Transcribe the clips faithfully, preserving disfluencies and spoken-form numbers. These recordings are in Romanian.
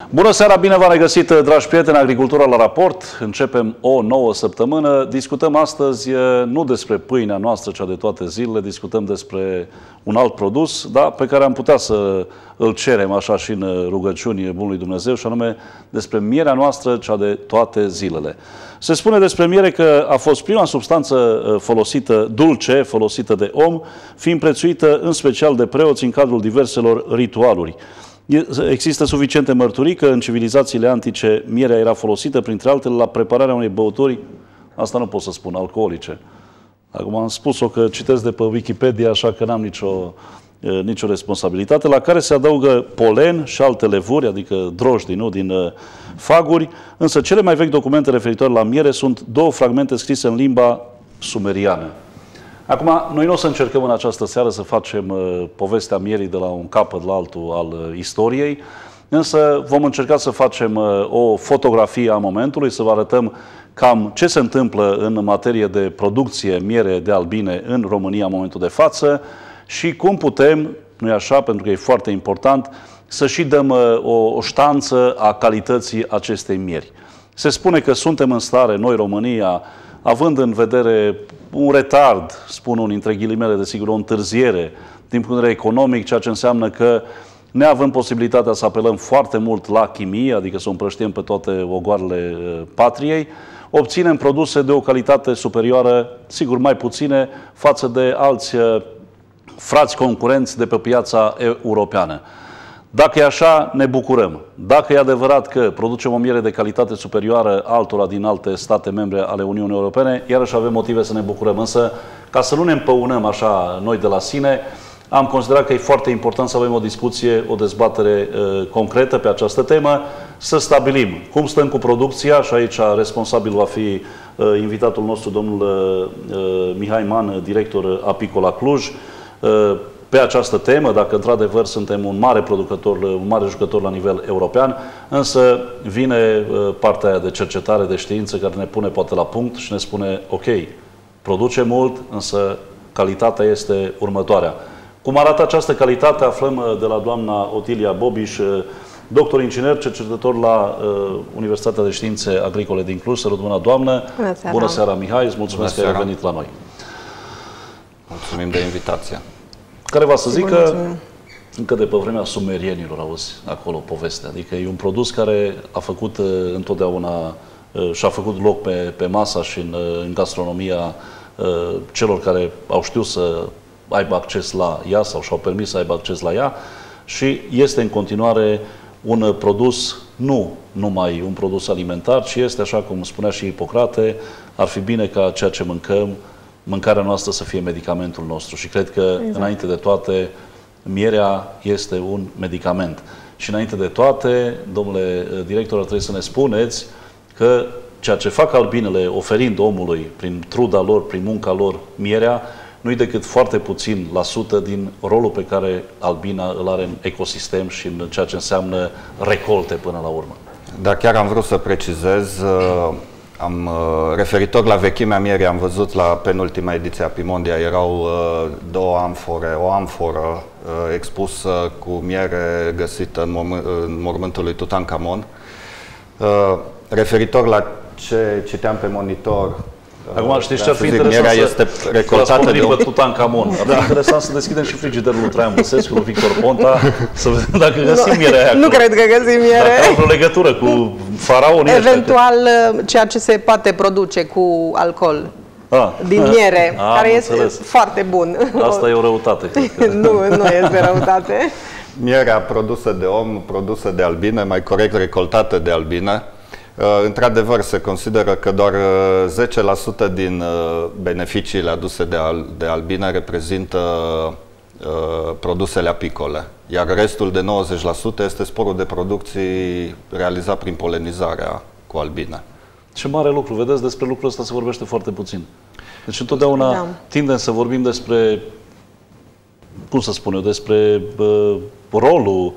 Bună seara, bine v-am regăsit, dragi prieteni, Agricultura la raport. Începem o nouă săptămână. Discutăm astăzi nu despre pâinea noastră, cea de toate zilele, discutăm despre un alt produs, da, pe care am putea să îl cerem așa și în rugăciuni Bunului Dumnezeu, și anume despre mierea noastră, cea de toate zilele. Se spune despre miere că a fost prima substanță folosită, dulce, folosită de om, fiind prețuită în special de preoți în cadrul diverselor ritualuri. Există suficiente mărturii că în civilizațiile antice mierea era folosită, printre altele, la prepararea unei băuturi, asta nu pot să spun, alcoolice. Acum am spus-o că citesc de pe Wikipedia, așa că n-am nicio, nicio responsabilitate, la care se adaugă polen și alte levuri, adică drojdii, nu, din faguri, însă cele mai vechi documente referitoare la miere sunt două fragmente scrise în limba sumeriană. Acum, noi nu o să încercăm în această seară să facem uh, povestea mierii de la un capăt la altul al uh, istoriei, însă vom încerca să facem uh, o fotografie a momentului, să vă arătăm cam ce se întâmplă în materie de producție miere de albine în România în momentul de față și cum putem, nu-i așa, pentru că e foarte important, să și dăm uh, o, o ștanță a calității acestei mieri. Se spune că suntem în stare, noi România, având în vedere un retard, spun unii între ghilimele, desigur, o întârziere din punct de vedere economic, ceea ce înseamnă că neavând posibilitatea să apelăm foarte mult la chimie, adică să o împrăștiem pe toate ogoarele patriei, obținem produse de o calitate superioară, sigur mai puține, față de alți frați concurenți de pe piața europeană. Dacă e așa, ne bucurăm. Dacă e adevărat că producem o miere de calitate superioară altora din alte state membre ale Uniunii Europene, iarăși avem motive să ne bucurăm. Însă, ca să nu ne împăunăm așa noi de la sine, am considerat că e foarte important să avem o discuție, o dezbatere uh, concretă pe această temă, să stabilim cum stăm cu producția, și aici responsabil va fi uh, invitatul nostru, domnul uh, Mihai Man, director Apicola Cluj, uh, pe această temă, dacă într-adevăr suntem un mare producător, un mare jucător la nivel european, însă vine partea aia de cercetare, de știință, care ne pune poate la punct și ne spune, ok, produce mult, însă calitatea este următoarea. Cum arată această calitate, aflăm de la doamna Otilia Bobiș, doctor inginer, cercetător la uh, Universitatea de Științe Agricole din Cluj. Să rămână, doamnă. Bună seara. Bună seara, Mihai, îți mulțumesc că ai venit la noi. Mulțumim de invitație. Care va să zică, încă de pe vremea sumerienilor, auzi, acolo povestea. Adică e un produs care a făcut uh, întotdeauna uh, și-a făcut loc pe, pe masa și în, uh, în gastronomia uh, celor care au știut să aibă acces la ea sau și-au permis să aibă acces la ea și este în continuare un uh, produs, nu numai un produs alimentar, ci este, așa cum spunea și Ipocrate, ar fi bine ca ceea ce mâncăm, mâncarea noastră să fie medicamentul nostru. Și cred că, exact, înainte de toate, mierea este un medicament. Și înainte de toate, domnule director, ar trebui să ne spuneți că ceea ce fac albinele, oferind omului, prin truda lor, prin munca lor, mierea, nu-i decât foarte puțin la sută din rolul pe care albina îl are în ecosistem și în ceea ce înseamnă recolte până la urmă. Da, chiar am vrut să precizez. Am, referitor la vechimea mierii, am văzut la penultima ediție a Pimondia, erau uh, două amfore, o amforă uh, expusă cu miere găsită în, mom în mormântul lui Tutankamon. Uh, referitor la ce citeam pe monitor, acum știți ce ar fi interesant să este recoltată de pe Tutankamon. Ar fi interesant să deschidem și frigiderul lui Traian Băsescu, lui Victor Ponta, să vedem dacă găsim mierea aia. Nu acolo. Cred că găsim miere. Dacă au vreo legătură cu faraonii. Eventual ăștia, ceea ce se poate produce cu alcool. A, din miere, a, care este înțeles. Foarte bun. Asta e o răutate. nu, nu este răutate. Mierea produsă de om, produsă de albine, mai corect recoltată de albine. Într-adevăr, se consideră că doar zece la sută din beneficiile aduse de, al, de albine reprezintă uh, produsele apicole, iar restul de nouăzeci la sută este sporul de producții realizat prin polenizarea cu albine. Ce mare lucru! Vedeți, despre lucrul ăsta se vorbește foarte puțin. Deci întotdeauna da. tindem să vorbim despre, cum să spun eu, despre uh, rolul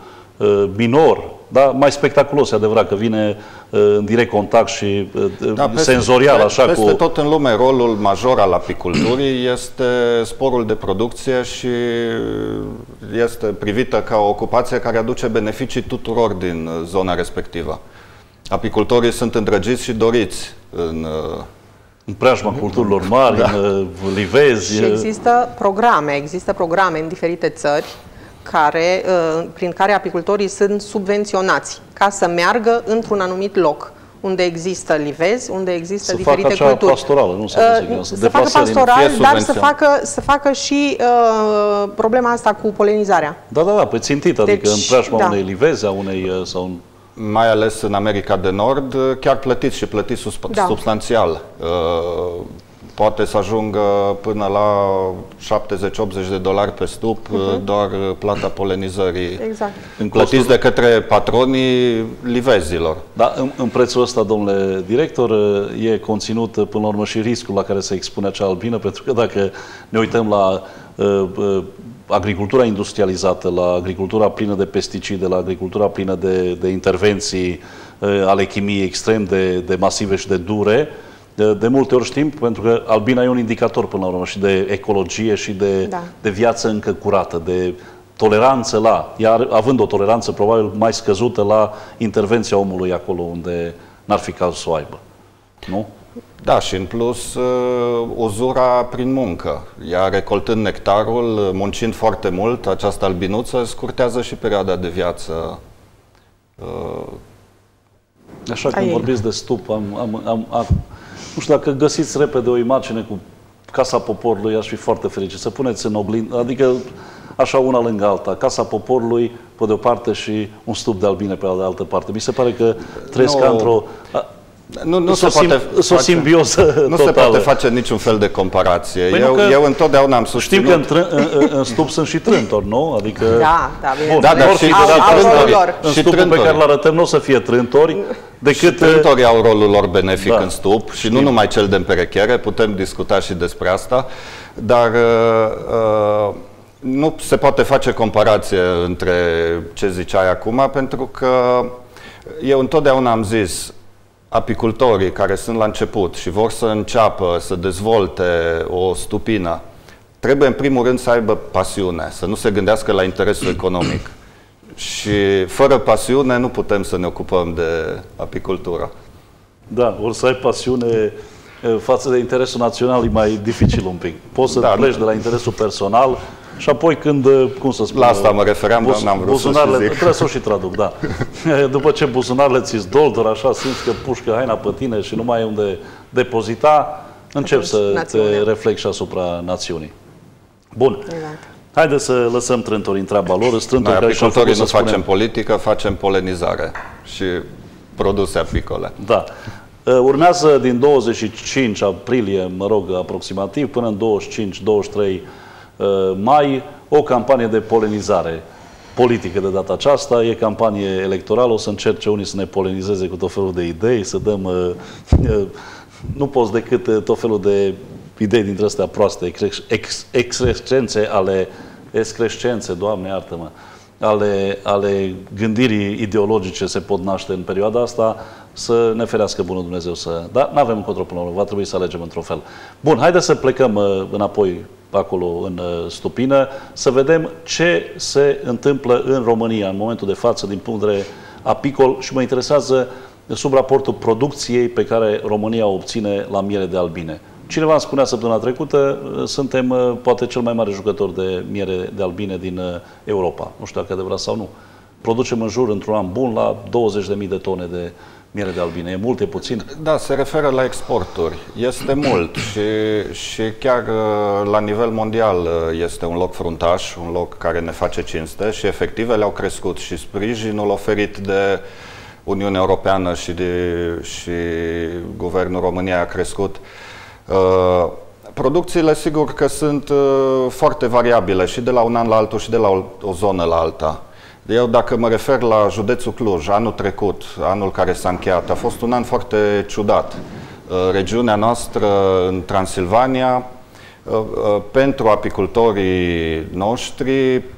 minor, dar mai spectaculos, e adevărat, că vine în direct contact și da, peste, senzorial, așa peste cu... Peste tot în lume, rolul major al apiculturii este sporul de producție și este privită ca o ocupație care aduce beneficii tuturor din zona respectivă. Apicultorii sunt îndrăgiți și doriți în... În preajma culturilor mari, da. În livezi... Și există programe, există programe în diferite țări care, prin care apicultorii sunt subvenționați ca să meargă într-un anumit loc unde există livezi, unde există să diferite facă culturi. pastorală, nu să, să, să facă pastoral, dar să facă, să facă și uh, problema asta cu polenizarea. Da, da, da, pe țintit, adică deci, în preajma da. unei livezi, a unei... sau un... Mai ales în America de Nord, chiar plătiți și plătiți da. substanțial. Uh, poate să ajungă până la șaptezeci optzeci de dolari pe stup, uh-huh. doar plata polenizării. Exact. Plătiți de către patronii livezilor. Da, în, în prețul ăsta, domnule director, e conținut până la urmă și riscul la care se expune acea albină, pentru că dacă ne uităm la uh, uh, agricultura industrializată, la agricultura plină de pesticide, la agricultura plină de, de intervenții uh, ale chimiei extrem de, de masive și de dure, de, de multe ori știm, pentru că albina e un indicator până la urmă și de ecologie și de, da. de viață încă curată, de toleranță la, iar având o toleranță probabil mai scăzută la intervenția omului acolo unde n-ar fi cazul să o aibă. Nu? Da, și în plus uzura prin muncă. Ea recoltând nectarul, muncind foarte mult, această albinuță scurtează și perioada de viață. Așa, când vorbiți de stup, am, am, am, am, nu știu, dacă găsiți repede o imagine cu Casa Poporului, aș fi foarte fericit. Să puneți în oglindă, adică așa una lângă alta. Casa Poporului, pe de o parte, și un stup de albine pe de altă parte. Mi se pare că trăiesc no. într-o... Nu, nu, se sim, poate face, o simbioză nu totală. se poate face niciun fel de comparație. Păi eu, eu întotdeauna am susținut... Știm că în, în, în stup sunt și trântori, nu? Adică... Da, da, bine. Bun, da, dar și, în stupul pe care îl arătăm nu o să fie trântori, decât... Și trântorii au rolul lor benefic da, în stup și știm. Nu numai cel de împerechiere, putem discuta și despre asta, dar uh, nu se poate face comparație între ce ziceai acum, pentru că eu întotdeauna am zis, apicultorii care sunt la început și vor să înceapă să dezvolte o stupină, trebuie în primul rând să aibă pasiune, să nu se gândească la interesul economic. Și fără pasiune nu putem să ne ocupăm de apicultură. Da, ori să ai pasiune față de interesul național e mai dificil un pic. Poți să da, pleci de la interesul personal și apoi când, cum să spun... La asta mă refeream, dar n-am vrut să zic. Trebuie să o și traduc, da. După ce buzunarele ți-s doldor, așa, simți că pușcă haina pe tine și nu mai e unde depozita, încep să națiunea. te reflecti și asupra națiunii. Bun. Exact. Haideți să lăsăm trântorii în treaba lor. Noi, apicultorii, nu facem spunem... politică, facem polenizare și produse apicole. Da. Urmează din douăzeci și cinci aprilie, mă rog, aproximativ, până în douăzeci și cinci douăzeci și trei mai, o campanie de polenizare politică de data aceasta. E campanie electorală, o să încerce unii să ne polenizeze cu tot felul de idei, să dăm... Nu poți decât tot felul de idei dintre astea proaste, ex, excrescențe ale... excrescențe, Doamne, iartă-mă, ale, ale gândirii ideologice se pot naște în perioada asta, să ne ferească bunul Dumnezeu să... Dar nu avem încotro până la urmă, va trebui să alegem într-un fel. Bun, haideți să plecăm uh, înapoi acolo în uh, stupină, să vedem ce se întâmplă în România în momentul de față din punct de vedere apicol și mă interesează sub raportul producției pe care România o obține la miere de albine. Cineva îmi spunea săptămâna trecută, suntem uh, poate cel mai mare jucător de miere de albine din uh, Europa. Nu știu dacă e adevărat sau nu. Producem în jur, într-un an bun, la douăzeci de mii de tone de miere de albine. E mult, e puțin? Da, se referă la exporturi. Este mult și, și chiar la nivel mondial este un loc fruntaș, un loc care ne face cinste și efectivele au crescut și sprijinul oferit de Uniunea Europeană și, de, și Guvernul României a crescut. Uh, producțiile, sigur că sunt uh, foarte variabile și de la un an la altul și de la o, o zonă la alta. Eu, dacă mă refer la județul Cluj, anul trecut, anul care s-a încheiat, a fost un an foarte ciudat. Regiunea noastră, în Transilvania, pentru apicultorii noștri,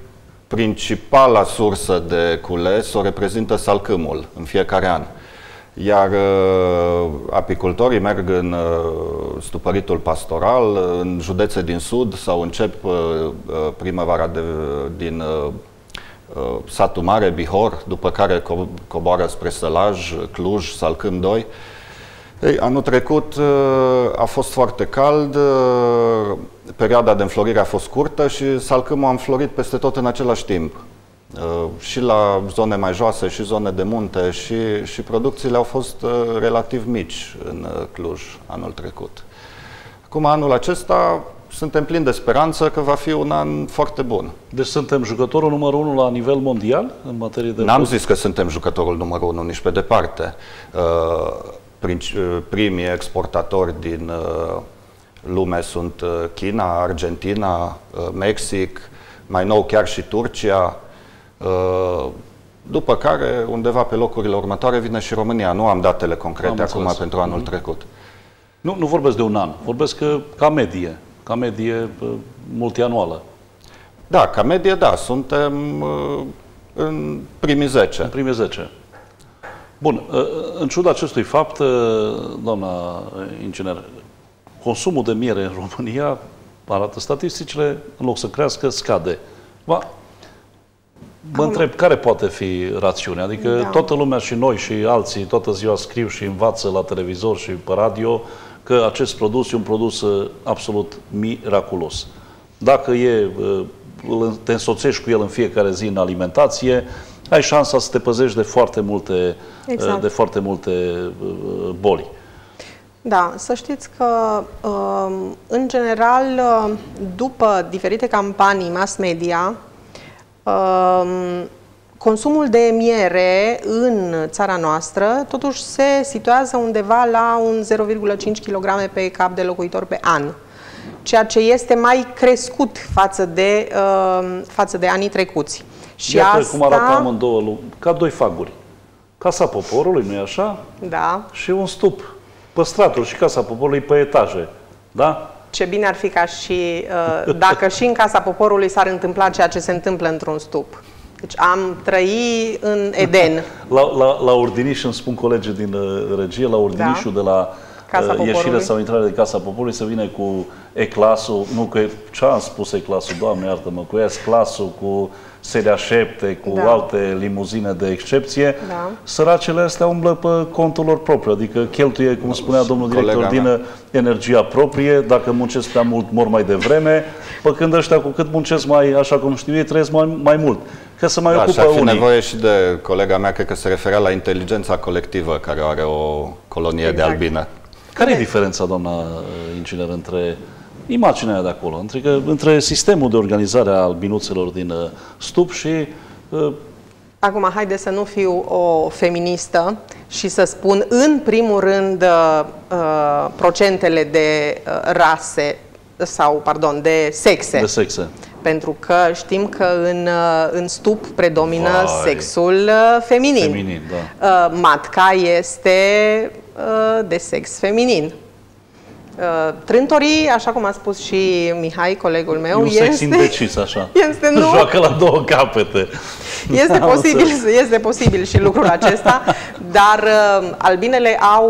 principala sursă de cules o reprezintă salcâmul în fiecare an. Iar uh, apicultorii merg în uh, stupăritul pastoral, în județe din sud sau încep uh, primăvara de, din uh, uh, satul mare, Bihor, după care co coboară spre Sălaj, Cluj, Salcâm doi. Ei, anul trecut uh, a fost foarte cald, uh, perioada de înflorire a fost scurtă și salcâmul a înflorit peste tot în același timp. Uh, și la zone mai joase și zone de munte și, și producțiile au fost uh, relativ mici în uh, Cluj anul trecut. Acum, anul acesta, suntem plini de speranță că va fi un an foarte bun. Deci suntem jucătorul numărul unu la nivel mondial în materie de... N-am zis că suntem jucătorul numărul unu, nici pe departe. Uh, primii exportatori din uh, lume sunt uh, China, Argentina, uh, Mexic, mai nou chiar și Turcia. După care, undeva pe locurile următoare, vine și România. Nu am datele concrete am acum înțeles. pentru anul mm-hmm. trecut. Nu, nu vorbesc de un an, vorbesc că ca medie, ca medie multianuală. Da, ca medie, da, suntem uh, în primii zece. În primii zece. Bun, uh, în ciuda acestui fapt, uh, doamna inginer, consumul de miere în România, arată statisticile, în loc să crească, scade. Va, Mă Acum, întreb, care poate fi rațiunea? Adică da. toată lumea și noi și alții toată ziua scriu și învață la televizor și pe radio că acest produs e un produs absolut miraculos. Dacă e, te însoțești cu el în fiecare zi în alimentație, ai șansa să te păzești de foarte multe, exact. de foarte multe boli. Da, să știți că, în general, după diferite campanii mass media, consumul de miere în țara noastră totuși se situează undeva la un zero virgulă cinci kilograme pe cap de locuitor pe an, ceea ce este mai crescut față de, față de anii trecuți. Și iată asta... cum arată amândouă, ca doi faguri. Casa Poporului, nu-i așa? Da. Și un stup. Păstratul și Casa Poporului pe etaje. Da? Ce bine ar fi ca și uh, dacă și în Casa Poporului s-ar întâmpla ceea ce se întâmplă într-un stup. Deci am trăit în Eden. La, la, la Ordiniș, îmi spun colegii din uh, regie, la Ordinișul da. de la Casa uh, ieșire sau intrare de Casa Poporului să vină cu E-clasul, nu că ce am spus E-clasul, Doamne iartă-mă, cu S-clasul, cu Seria șapte, cu da. alte limuzine de excepție, da. săracele astea umblă pe contul lor propriu, adică cheltuie, cum spunea domnul director, din energia proprie, dacă muncesc prea mult, mor mai devreme, pe când ăștia cu cât muncesc mai, așa cum știu ei, trăiesc mai, mai mult. Că să mai da, ocupă și ar fi unii. nevoie și de colega mea, cred că se referea la inteligența colectivă, care are o colonie exact. de albine. Care e diferența, doamna inginer, între imaginea de acolo, între, între sistemul de organizare a albinuțelor din uh, stup și... Uh... Acum, haide să nu fiu o feministă și să spun, în primul rând, uh, procentele de uh, rase sau, pardon, de sexe. De sexe. Pentru că știm că în, în stup predomină Vai. sexul feminin. Feminin, da. Matca este de sex feminin. Trântorii, așa cum a spus și Mihai, colegul meu, e un este... sex indecis, așa. Este, nu? Joacă la două capete. Este posibil, este posibil și lucrul acesta, dar albinele au...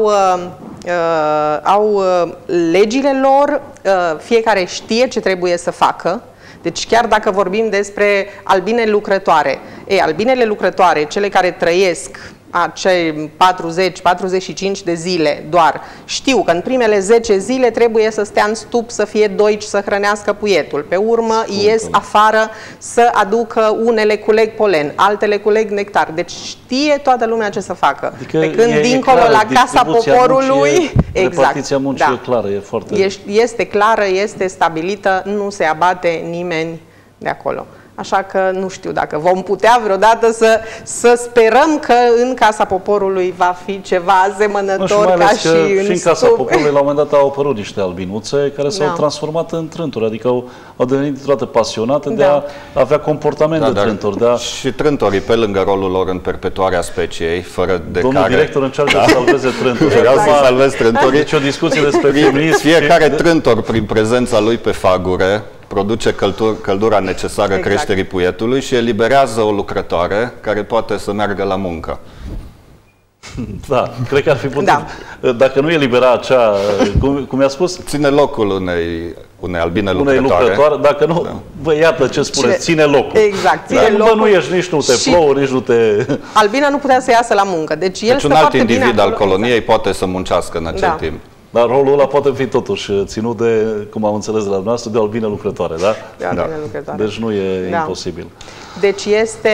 Uh, au uh, legile lor, uh, fiecare știe ce trebuie să facă. Deci chiar dacă vorbim despre albine lucrătoare, e, albinele lucrătoare, cele care trăiesc acei patruzeci patruzeci și cinci de zile doar, știu că în primele zece zile trebuie să stea în stup, să fie doici, să hrănească puietul. Pe urmă Scumpă. ies afară să aducă, unele culeg polen, altele culeg nectar. Deci știe toată lumea ce să facă. Adică Pe când e, dincolo e la Casa Poporului, muncii, exact, repartiția muncii da. e clară, e foarte... Este clară, este stabilită, nu se abate nimeni de acolo. Așa că nu știu dacă vom putea vreodată să, să sperăm că în Casa Poporului va fi ceva asemănător ca și în și în Casa Poporului la un moment dat au apărut niște albinuțe care s-au da. transformat în trânturi, adică au, au devenit dintr-o dată pasionate da. de a avea comportament da, de trânturi. De a... Și trântorii, pe lângă rolul lor în perpetuarea speciei, fără de Domnul care... director încearcă da. să salveze trânturile. Vreau să salvez trântorii. Deci o discuție despre feminism. Fiecare trântor, prin prezența lui pe fagure, produce căldur, căldura necesară exact. creșterii puietului și eliberează o lucrătoare care poate să meargă la muncă. Da, cred că ar fi putut. Da. Dacă nu elibera acea, cum, cum i-a spus? Ține locul unei, unei albine unei lucrătoare. lucrătoare. Dacă nu, da. Bă, iată ce spune, cine, ține locul. Exact, ține da, locul. Bă, nu ești, nici nu te plouă, nici nu te... Albina nu putea să iasă la muncă. Deci, el deci un alt individ al coloniei exact. poate să muncească în acel da. timp. Dar rolul ăla poate fi totuși ținut de, cum am înțeles de la dumneavoastră, de o albină lucrătoare, da? De albină da. lucrătoare. Deci nu e da. imposibil. Deci este,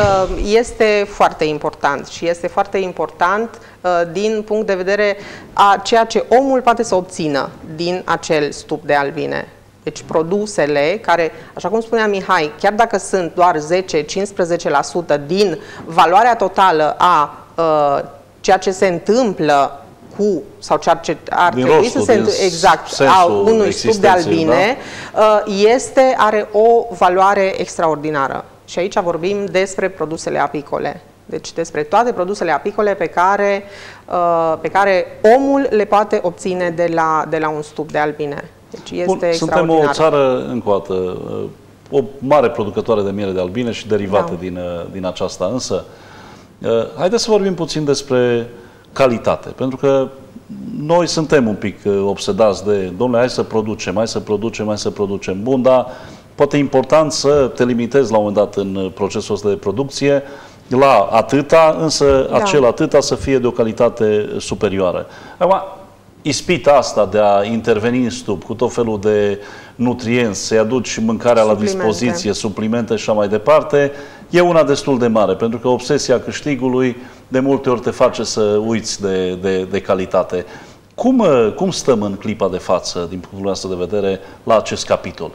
este foarte important și este foarte important din punct de vedere a ceea ce omul poate să obțină din acel stup de albine. Deci produsele care, așa cum spunea Mihai, chiar dacă sunt doar zece la cincisprezece la sută din valoarea totală a ceea ce se întâmplă cu, sau ceea ce ar din trebui rostul, să se întâmple exact a unui stup de albine, da? este, are o valoare extraordinară. Și aici vorbim despre produsele apicole. Deci despre toate produsele apicole pe care, pe care omul le poate obține de la, de la un stup de albine. Deci este Bun, suntem o țară, încă o dată, o mare producătoare de miere de albine și derivate da. din, din aceasta. Însă, haideți să vorbim puțin despre calitate, pentru că noi suntem un pic obsedați de, domnule, hai să producem, hai să producem, hai să producem. Bun, dar poate e important să te limitezi la un moment dat în procesul ăsta de producție la atâta, însă da. acel atâta să fie de o calitate superioară. Acum, ispita asta de a interveni în stup cu tot felul de nutrienți, să-i aduci mâncarea la dispoziție, suplimente și așa mai departe, e una destul de mare, pentru că obsesia câștigului de multe ori te face să uiți de, de, de calitate. Cum, cum stăm în clipa de față, din punctul nostru de vedere, la acest capitol?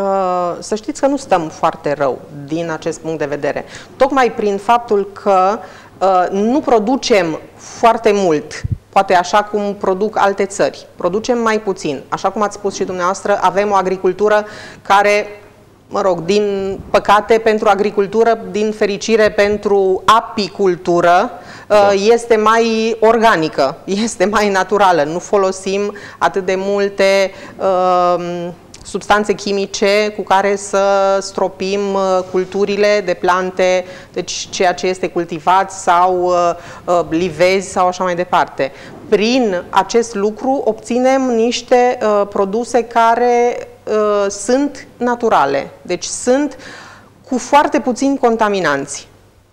Să știți că nu stăm foarte rău din acest punct de vedere. Tocmai prin faptul că nu producem foarte mult, poate așa cum produc alte țări. Producem mai puțin. Așa cum ați spus și dumneavoastră, avem o agricultură care, mă rog, din păcate pentru agricultură, din fericire pentru apicultură, da. este mai organică, este mai naturală. Nu folosim atât de multe uh, substanțe chimice cu care să stropim culturile de plante, deci ceea ce este cultivat sau uh, livezi sau așa mai departe. Prin acest lucru obținem niște uh, produse care uh, sunt naturale, deci sunt cu foarte puțini contaminanți.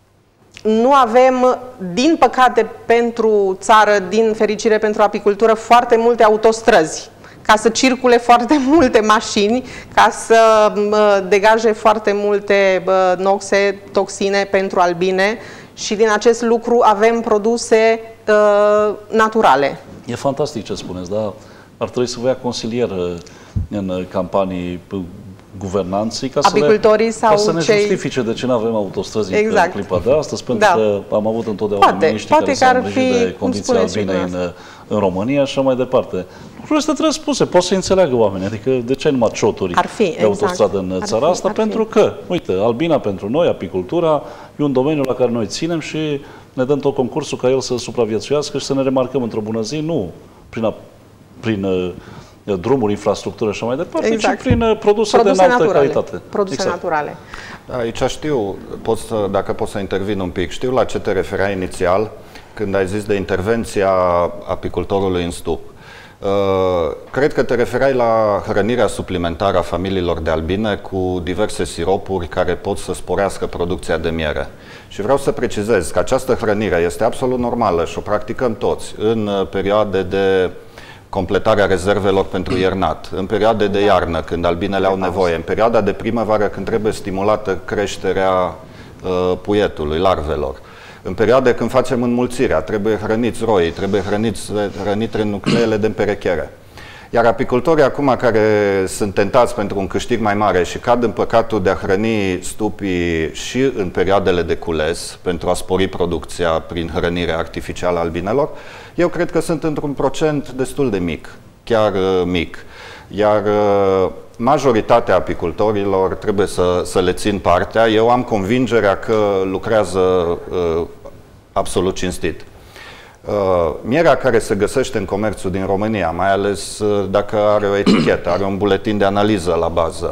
Nu avem, din păcate pentru țară, din fericire pentru apicultură, foarte multe autostrăzi ca să circule foarte multe mașini, ca să uh, degaje foarte multe uh, noxe, toxine pentru albine și din acest lucru avem produse uh, naturale. E fantastic ce spuneți, dar ar trebui să vă ia consilier în campanii guvernanții ca să, le, sau ca să ne cei... justifice de ce nu avem autostrăzi exact. în clipa de astăzi, pentru da. că am avut întotdeauna miniștri care s-au îngrijit de condiții albine în, în România și așa mai departe. Lucrurile astea trebuie spuse, pot să înțeleagă oamenii, adică de ce ai numai cioturi fi, de autostradă exact. în țara ar asta, fi, pentru fi. că, uite, albina pentru noi, apicultura, e un domeniu la care noi ținem și ne dăm tot concursul ca el să supraviețuiască și să ne remarcăm într-o bună zi, nu prin, a, prin drumuri, infrastructură și așa mai departe, exact. ci prin produse, produse de înaltă naturale. calitate. Produse exact. naturale. Aici știu, pot să, dacă pot să intervin un pic, știu la ce te referai inițial când ai zis de intervenția apicultorului în stup. Uh, cred că te referai la hrănirea suplimentară a familiilor de albine cu diverse siropuri care pot să sporească producția de miere. Și vreau să precizez că această hrănire este absolut normală și o practicăm toți în perioade de completarea rezervelor pentru iernat, în perioade de iarnă, când albinele au nevoie, în perioada de primăvară, când trebuie stimulată creșterea uh, puietului, larvelor, în perioade când facem înmulțirea, trebuie hrăniți roii, trebuie hrăniți, hrănite nucleele de împerechiere. Iar apicultorii acum care sunt tentați pentru un câștig mai mare și cad în păcatul de a hrăni stupii și în perioadele de cules, pentru a spori producția prin hrănire artificială a albinelor, eu cred că sunt într-un procent destul de mic, chiar uh, mic. Iar uh, majoritatea apicultorilor trebuie să, să le țin partea. Eu am convingerea că lucrează uh, absolut cinstit. Uh, mierea care se găsește în comerțul din România, mai ales uh, dacă are o etichetă, are un buletin de analiză la bază,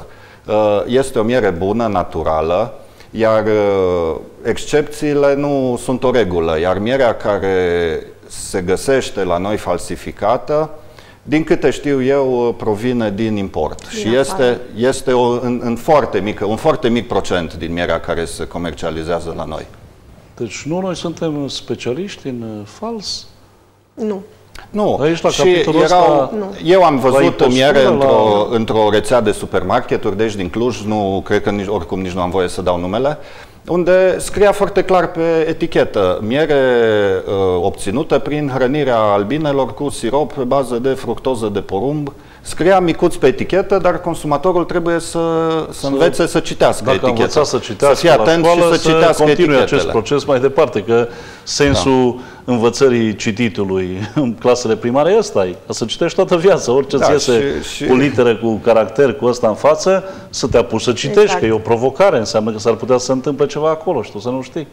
Este o miere bună, naturală, iar excepțiile nu sunt o regulă, iar mierea care se găsește la noi falsificată, din câte știu eu, provine din import. Din și este, este o, în, în foarte mică, un foarte mic procent din mierea care se comercializează la noi. Deci nu noi suntem specialiști în fals? Nu. Nu. Aici, la și capitolul erau, ăsta, nu. Eu am văzut o miere la... într-o într-o rețea de supermarketuri, deci din Cluj, nu cred că nici, oricum nici nu am voie să dau numele, unde scria foarte clar pe etichetă: miere uh, obținută prin hrănirea albinelor cu sirop pe bază de fructoză de porumb. Scria micuț pe etichetă, dar consumatorul trebuie să, să învețe să citească dacă eticheta. Dacă să citească să fie atent la școală, și să citească continue etichetele. acest proces mai departe, că sensul da. învățării cititului în clasele primare ăsta e, să citești toată viața, orice da, ți iese și, și... cu litere, cu caracter, cu ăsta în față, să te apuci să citești, exact. Că e o provocare, înseamnă că s-ar putea să se întâmple ceva acolo și tu să nu știi.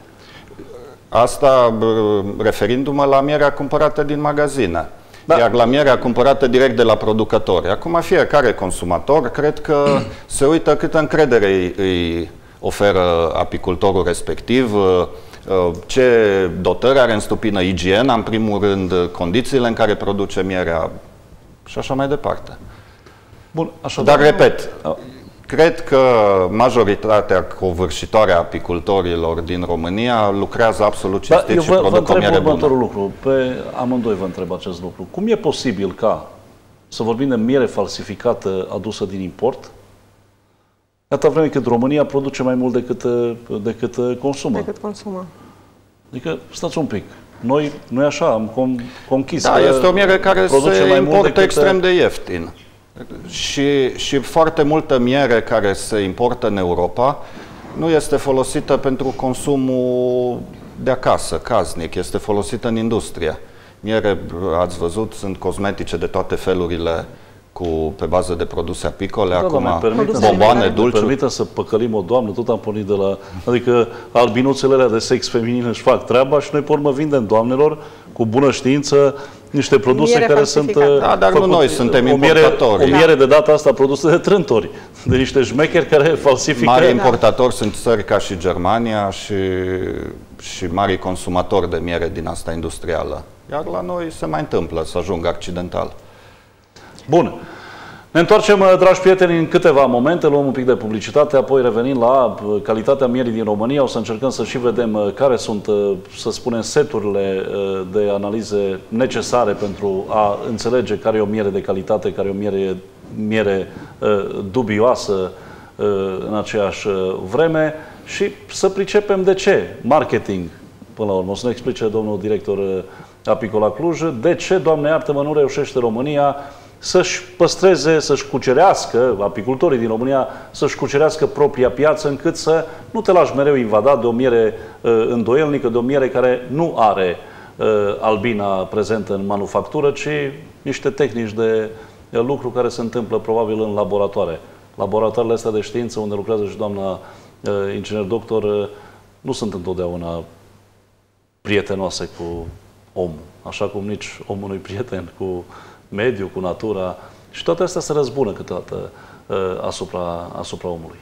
Asta referindu-mă la mierea cumpărată din magazine. Da. Iar la mierea cumpărată direct de la producători. Acum fiecare consumator cred că se uită câtă încredere îi, îi oferă apicultorul respectiv, ce dotări are în stupină, igiena în primul rând, condițiile în care produce mierea și așa mai departe. Bun, așa Dar repet, cred că majoritatea covârșitoare a apicultorilor din România lucrează absolut cinstit da, și produc o miere bună. lucru. Pe amândoi vă întreb acest lucru. Cum e posibil ca să vorbim de miere falsificată adusă din import, atâta vreme cât România produce mai mult decât, decât consumă? Decât consumă. Adică, stați un pic. Noi, noi așa, am conchis. Da, este o miere care se importă extrem de ieftin. Și, și foarte multă miere care se importă în Europa nu este folosită pentru consumul de acasă, casnic, este folosită în industrie. Miere, ați văzut, sunt cosmetice de toate felurile cu, pe bază de produse apicole, da, acum bomboane, dulciuri. Permită să păcălim o doamnă, tot am pornit de la... Adică albinuțele alea de sex feminin își fac treaba și noi pe urmă vindem doamnelor cu bună știință niște produse miere care sunt... Da, dar făcut, nu noi suntem o miere, importatori. O miere de data asta produsă de trântori, de niște șmecheri care falsifică... Mari importatori sunt țări ca și Germania și, și mari consumatori de miere din asta industrială. Iar la noi se mai întâmplă să ajungă accidental. Bun. Ne întoarcem, dragi prieteni, în câteva momente, luăm un pic de publicitate, apoi revenim la calitatea mierii din România. O să încercăm să și vedem care sunt, să spunem, seturile de analize necesare pentru a înțelege care e o miere de calitate, care e o miere, miere dubioasă în aceeași vreme și să pricepem de ce marketing, până la urmă. O să ne explice domnul director Apicola Cluj, de ce, Doamne iartă-mă, nu reușește România să-și păstreze, să-și cucerească, apicultorii din România, să-și cucerească propria piață, încât să nu te lași mereu invadat de o miere uh, îndoielnică, de o miere care nu are uh, albina prezentă în manufactură, ci niște tehnici de uh, lucru care se întâmplă probabil în laboratoare. Laboratoarele astea de știință, unde lucrează și doamna uh, inginer doctor, uh, nu sunt întotdeauna prietenoase cu omul, așa cum nici omul nu-i prieten cu mediul, cu natura, și toate astea se răzbună câteodată uh, asupra, asupra omului.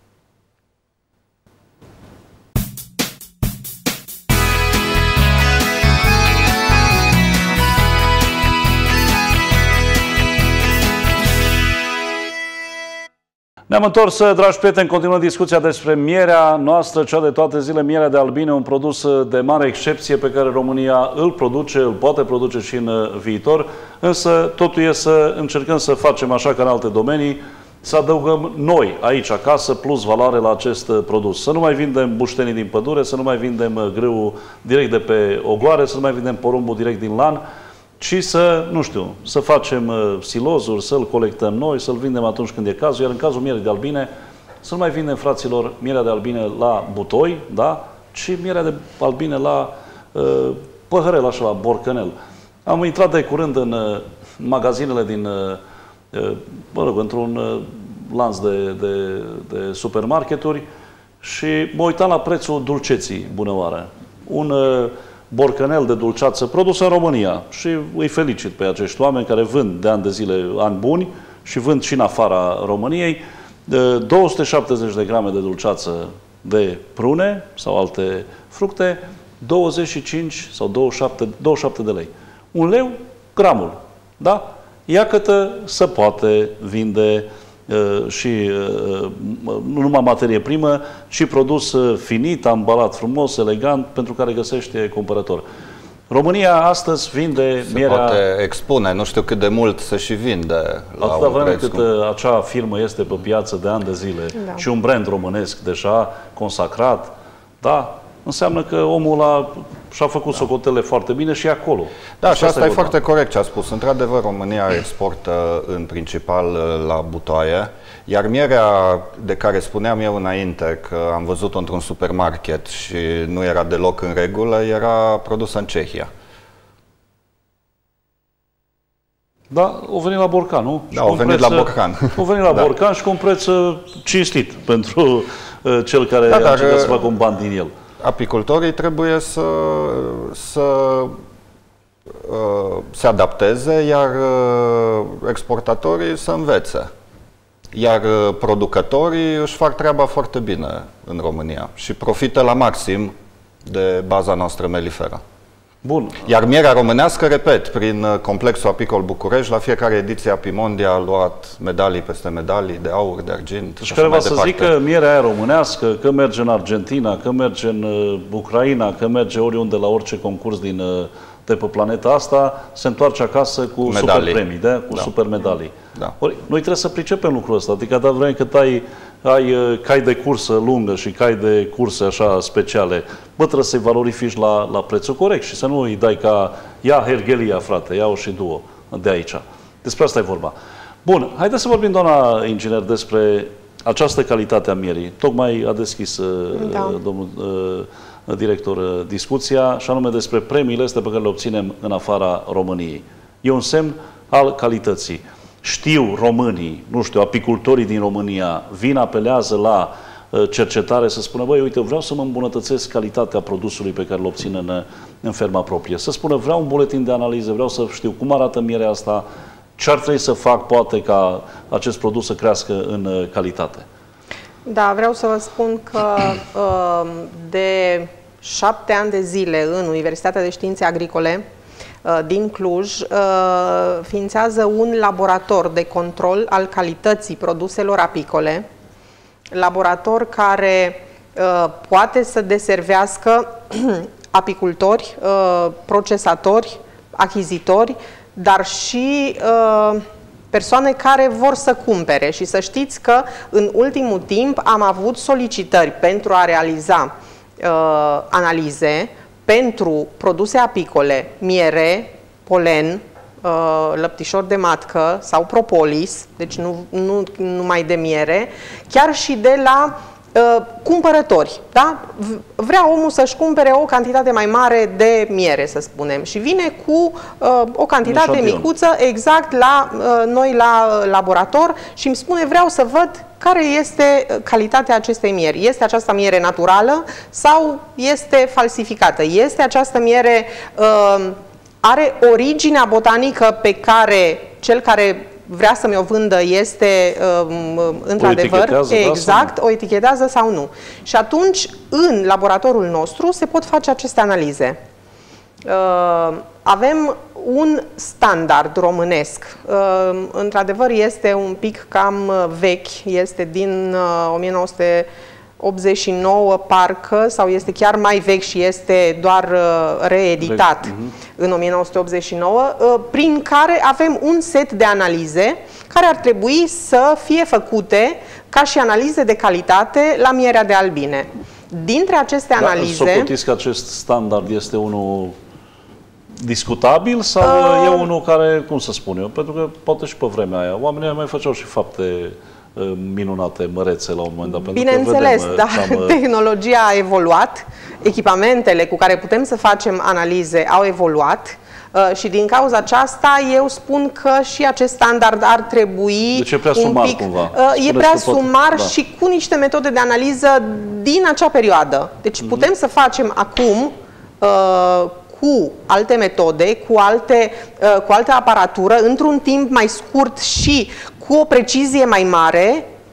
Ne-am întors, dragi prieteni, continuăm discuția despre mierea noastră, cea de toate zile, mierea de albine, un produs de mare excepție pe care România îl produce, îl poate produce și în viitor, însă totul e să încercăm să facem așa ca în alte domenii, să adăugăm noi, aici, acasă, plus valoare la acest produs. Să nu mai vindem buștenii din pădure, să nu mai vindem grâul direct de pe ogoare, să nu mai vindem porumbul direct din lan, ci să, nu știu, să facem uh, silozuri, să-l colectăm noi, să-l vindem atunci când e cazul, iar în cazul mierii de albine, să nu mai vindem, fraților, mierea de albine la butoi, da? Ci mierea de albine la uh, păhărel, așa, la borcanel. Am intrat de curând în uh, magazinele din, uh, mă rog, într-un uh, lanț de, de, de supermarketuri și mă uitam la prețul dulceții, bună oară. Un uh, borcanel de dulceață produs în România și îi felicit pe acești oameni care vând de ani de zile, ani buni și vând și în afara României. două sute șaptezeci de grame de dulceață de prune sau alte fructe, douăzeci și cinci sau douăzeci și șapte, douăzeci și șapte de lei. Un leu, gramul. Da? Iată se poate vinde uh, și uh, nu numai materie primă, ci produs finit, ambalat frumos, elegant, pentru care găsește cumpărător. România astăzi vinde se mierea... poate expune, nu știu cât de mult se și vinde la atâta un vreme preț cât cum... acea firmă este pe piață de ani de zile Da. și un brand românesc deja consacrat, da, înseamnă că omul a, și-a făcut da. socotele foarte bine și e acolo. Da, deci și asta e vorba. foarte corect ce a spus. Într-adevăr, România exportă în principal la butoaie, iar mierea de care spuneam eu înainte că am văzut-o într-un supermarket și nu era deloc în regulă, era produsă în Cehia. Da, o venit la borcan, nu? Da, o venit la borcan. O venit la da. borcan și cu un preț cinstit pentru uh, cel care da, a dar, încercat să facă un bani din el. Apicultorii trebuie să, să uh, se adapteze, iar uh, exportatorii să învețe. Iar uh, producătorii își fac treaba foarte bine în România și profită la maxim de baza noastră meliferă. Bun. Iar mierea românească, repet, prin Complexul Apicol București, la fiecare ediție Apimondia a luat medalii peste medalii de aur, de argint și care va să zică mierea aia românească, că merge în Argentina, că merge în uh, Ucraina, că merge oriunde la orice concurs din, uh, de pe planeta asta, se întoarce acasă cu medalii. Super premii, da? Cu da. super medalii. Da. Ori, noi trebuie să pricepem lucrul ăsta, adică de vreme cât ai ai uh, cai de cursă lungă și cai de curse așa speciale, bă, trebuie să-i valorifici la, la prețul corect și să nu îi dai ca ia hergelia, frate, ia-o și du-o de aici. Despre asta e vorba. Bun, haideți să vorbim, doamna inginer, despre această calitate a mierii. Tocmai a deschis da. domnul uh, director uh, discuția, și anume despre premiile astea pe care le obținem în afara României. E un semn al calității. Știu românii, nu știu, apicultorii din România vin, apelează la uh, cercetare să spună, băi, uite, vreau să mă îmbunătățesc calitatea produsului pe care îl obțin în, în ferma proprie. Să spună, vreau un buletin de analiză, vreau să știu cum arată mierea asta, ce ar trebui să fac, poate, ca acest produs să crească în uh, calitate. Da, vreau să vă spun că uh, de șapte ani de zile în Universitatea de Științe Agricole din Cluj ființează un laborator de control al calității produselor apicole, laborator care poate să deservească apicultori, procesatori, achizitori, dar și persoane care vor să cumpere. Și să știți că în ultimul timp am avut solicitări pentru a realiza analize pentru produse apicole, miere, polen, lăptișor de matcă sau propolis, deci nu, nu numai de miere, chiar și de la uh, cumpărători. Da? Vrea omul să-și cumpere o cantitate mai mare de miere, să spunem, și vine cu uh, o cantitate micuță exact la uh, noi la laborator și îmi spune, vreau să văd care este calitatea acestei mieri. Este această miere naturală sau este falsificată? Este această miere, uh, are originea botanică pe care cel care vrea să mi-o vândă este uh, într-adevăr, exact, da, o etichetează sau nu. Și atunci, în laboratorul nostru, se pot face aceste analize. Uh, avem un standard românesc. Uh, într-adevăr, este un pic cam vechi, este din uh, o mie nouă sute optzeci și nouă, parcă, sau este chiar mai vechi și este doar uh, reeditat uh-huh. în o mie nouă sute optzeci și nouă, uh, prin care avem un set de analize care ar trebui să fie făcute ca și analize de calitate la mierea de albine. Dintre aceste analize... Dar socotiți că acest standard este unul discutabil sau uh, e unul care, cum să spun eu, pentru că poate și pe vremea aia, oamenii mai făceau și fapte uh, minunate, mărețe la un moment dat. Bineînțeles, dar am, tehnologia a evoluat, echipamentele cu care putem să facem analize au evoluat uh, și din cauza aceasta eu spun că și acest standard ar trebui deci e prea un sumar, pic, cumva. Uh, e prea sumar da. și cu niște metode de analiză din acea perioadă. Deci uh-huh. putem să facem acum uh, cu alte metode, cu, alte, uh, cu altă aparatură, într-un timp mai scurt și cu o precizie mai mare,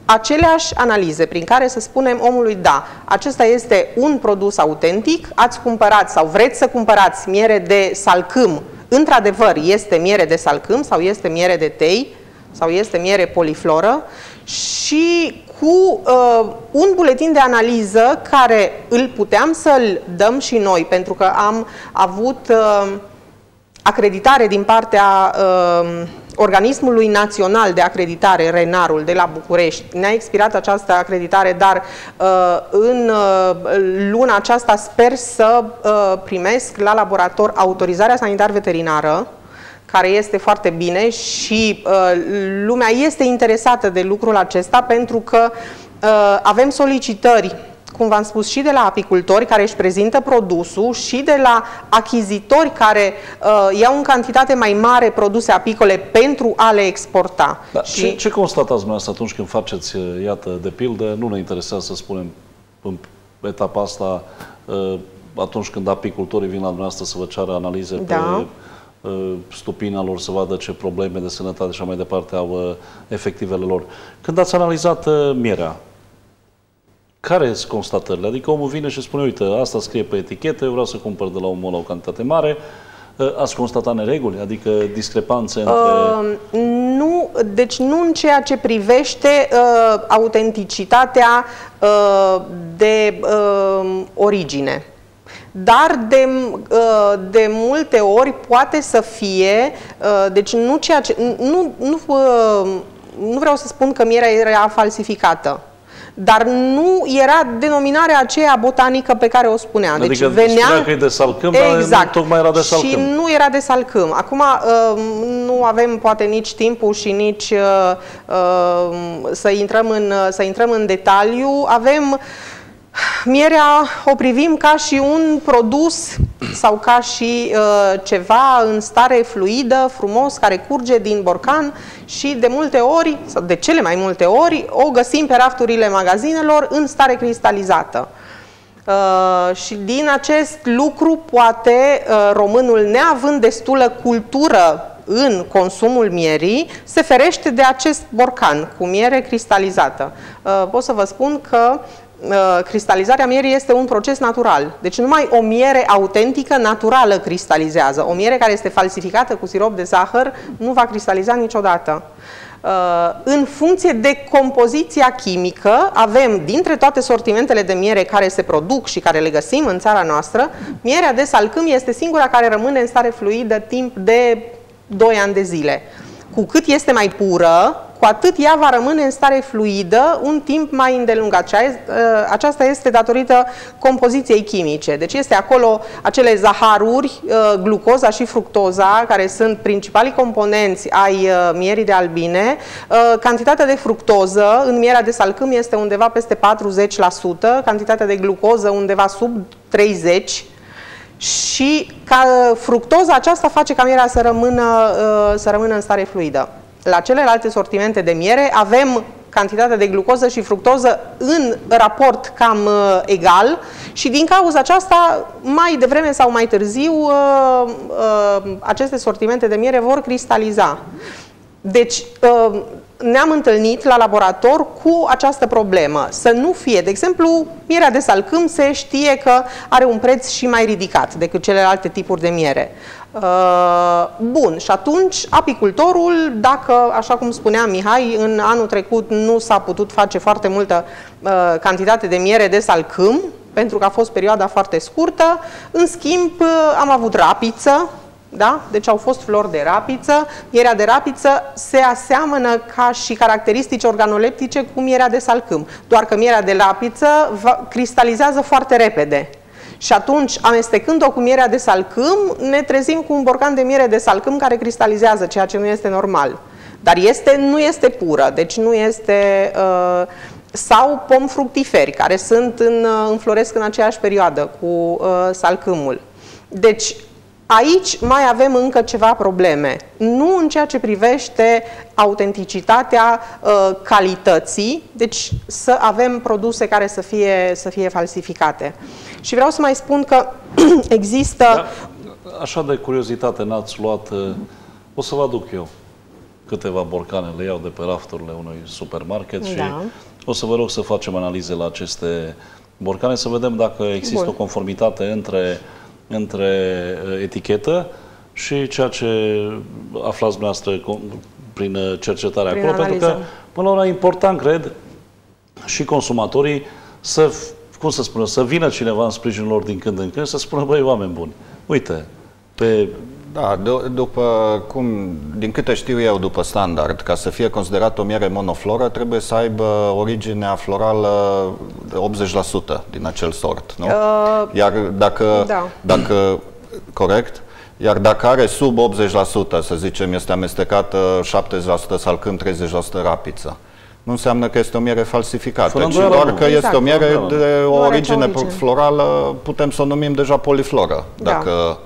aceleași analize prin care să spunem omului, da, acesta este un produs autentic, ați cumpărat sau vreți să cumpărați miere de salcâm, într-adevăr este miere de salcâm sau este miere de tei sau este miere polifloră, și cu uh, un buletin de analiză care îl puteam să-l dăm și noi, pentru că am avut uh, acreditare din partea uh, Organismului Național de Acreditare, RENAR-ul, de la București. Ne-a expirat această acreditare, dar uh, în uh, luna aceasta sper să uh, primesc la laborator autorizarea sanitar-veterinară, care este foarte bine, și uh, lumea este interesată de lucrul acesta, pentru că uh, avem solicitări, cum v-am spus, și de la apicultori care își prezintă produsul și de la achizitori care uh, iau în cantitate mai mare produse apicole pentru a le exporta. Da, și... ce, ce constatați dumneavoastră atunci când faceți, iată, de pildă, nu ne interesează să spunem în etapa asta, uh, atunci când apicultorii vin la dumneavoastră să vă ceară analize da. pe stupina lor, să vadă ce probleme de sănătate și așa mai departe au efectivele lor. Când ați analizat mierea, care sunt constatările? Adică omul vine și spune, uite, asta scrie pe etichetă, eu vreau să cumpăr de la omul la o cantitate mare. Ați constatat nereguli? Adică discrepanțe între... Uh, nu, deci nu în ceea ce privește uh, autenticitatea uh, de uh, origine. Dar de, de multe ori poate să fie, deci nu ceea ce, nu, nu, nu vreau să spun că mierea era falsificată, dar nu era denominarea aceea botanică pe care o spunea. Adică deci venea, spunea că e de salcâm, exact, dar nu tocmai era de salcâm. Și nu era de salcâm. Acum nu avem poate nici timpul și nici să intrăm în, să intrăm în detaliu. Avem mierea, o privim ca și un produs sau ca și uh, ceva în stare fluidă, frumos, care curge din borcan, și de multe ori, sau de cele mai multe ori, o găsim pe rafturile magazinelor în stare cristalizată. Uh, și din acest lucru poate uh, românul, neavând destulă cultură în consumul mierii, se ferește de acest borcan cu miere cristalizată. Uh, pot să vă spun că cristalizarea mierii este un proces natural. Deci numai o miere autentică, naturală, cristalizează. O miere care este falsificată cu sirop de zahăr nu va cristaliza niciodată. În funcție de compoziția chimică, avem, dintre toate sortimentele de miere care se produc și care le găsim în țara noastră, mierea de salcâm este singura care rămâne în stare fluidă timp de doi ani de zile. Cu cât este mai pură, cu atât ea va rămâne în stare fluidă un timp mai îndelungat. Aceasta este datorită compoziției chimice. Deci este acolo acele zaharuri, glucoza și fructoza, care sunt principalii componenți ai mierii de albine. Cantitatea de fructoză în mierea de salcâm este undeva peste patruzeci la sută, cantitatea de glucoză undeva sub treizeci la sută. Și ca fructoza aceasta face ca mierea să rămână, să rămână în stare fluidă. La celelalte sortimente de miere avem cantitatea de glucoză și fructoză în raport cam uh, egal, și din cauza aceasta, mai devreme sau mai târziu, uh, uh, aceste sortimente de miere vor cristaliza. Deci, uh, ne-am întâlnit la laborator cu această problemă. Să nu fie, de exemplu, mierea de salcâm se știe că are un preț și mai ridicat decât celelalte tipuri de miere. Bun, și atunci apicultorul, dacă, așa cum spunea Mihai, în anul trecut nu s-a putut face foarte multă uh, cantitate de miere de salcâm, pentru că a fost perioada foarte scurtă, în schimb uh, am avut rapiță, da? Deci au fost flori de rapiță. Mierea de rapiță se aseamănă ca și caracteristici organoleptice cu mierea de salcâm, doar că mierea de rapiță va, cristalizează foarte repede. Și atunci, amestecând-o cu mierea de salcâm, ne trezim cu un borcan de miere de salcâm care cristalizează, ceea ce nu este normal. Dar este, nu este pură, deci nu este... Uh, sau pom fructiferi, care sunt în, înfloresc în aceeași perioadă cu uh, salcâmul. Deci, aici mai avem încă ceva probleme. Nu în ceea ce privește autenticitatea uh, calității, deci să avem produse care să fie, să fie falsificate. Și vreau să mai spun că există... Da, așa de curiozitate n-ați luat, o să vă aduc eu. câteva borcane le iau de pe rafturile unui supermarket Da. și o să vă rog să facem analize la aceste borcane, să vedem dacă există Bun. o conformitate între, între etichetă și ceea ce aflați dumneavoastră prin cercetarea Prin acolo, analiză. pentru că, până la urmă, e important, cred, și consumatorii să, cum să spună, să vină cineva în sprijinul lor din când în când, să spună, băi, oameni buni, uite, pe... Da, d- după cum, din câte știu eu, după standard, ca să fie considerat o miere monofloră, trebuie să aibă originea florală de optzeci la sută din acel sort, nu? Uh, Iar dacă, da. dacă, corect? Iar dacă are sub optzeci la sută, să zicem, este amestecată șaptezeci la sută salcâm, treizeci la sută rapiță, nu înseamnă că este o miere falsificată, Fără ci îndoială, doar nu. că Exact. este o miere Fără îndoială. de o Nu are origine acea origine. florală, putem să o numim deja polifloră, Da. dacă...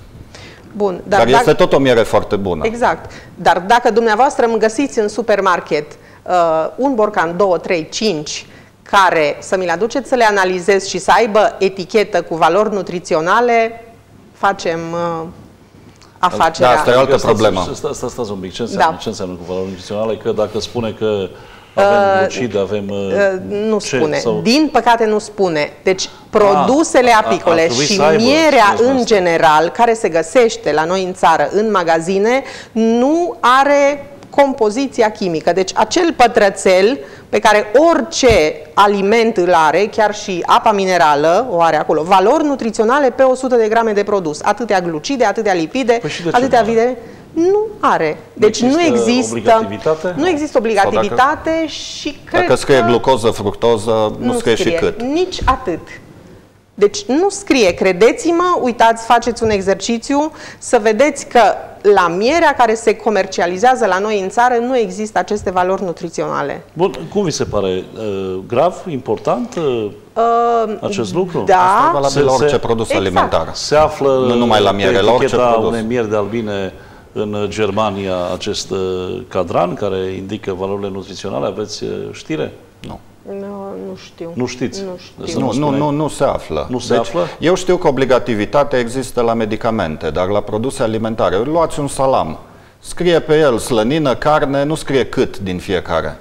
Bun. Dar, dar este tot o miere foarte bună. Exact. Dar dacă dumneavoastră îmi găsiți în supermarket uh, un borcan doi, trei, cinci care să mi-l aduceți să le analizez și să aibă etichetă cu valori nutriționale, facem uh, afacerea. Da, asta e o altă Stați- problemă. Stați, stați, stați un pic. Ce înseamnă, Da. ce înseamnă cu valori nutriționale? Că dacă spune că avem glucide, avem... Uh, nu ce? spune. Sau- Din păcate nu spune. Deci produsele A, a- apicole ar trebui și să aibă, mierea spuneți în asta. general, care se găsește la noi în țară, în magazine, nu are compoziția chimică. Deci acel pătrățel pe care orice aliment îl are, chiar și apa minerală o are acolo, valori nutriționale pe o sută de grame de produs. Atâtea glucide, atâtea lipide, Păi și de ce atâtea nu are? vide. Nu are. Deci nu există există, obligativitate? nu există obligativitate și cred Dacă scrie că glucoză, fructoză, nu, scrie, și cât. nici atât. Deci nu scrie, credeți-mă, uitați, faceți un exercițiu să vedeți că la mierea care se comercializează la noi în țară nu există aceste valori nutriționale. Bun, cum vi se pare? Uh, grav, important uh, Uh, acest lucru? Asta e Da, valabil Se- la orice se- produs Exact. alimentar. Se află Nu numai la miere, pe la orice eticheta produs. unei mieri de albine în Germania acest uh, cadran care indică valorile nutriționale. Aveți uh, știre? Nu. nu, nu știu. Nu știți? Nu Să știu. Nu, nu, spuneai. nu, nu se află. Nu se deci, află? Eu știu că obligativitatea există la medicamente, dar la produse alimentare. Luați un salam. Scrie pe el slănină, carne, nu scrie cât din fiecare.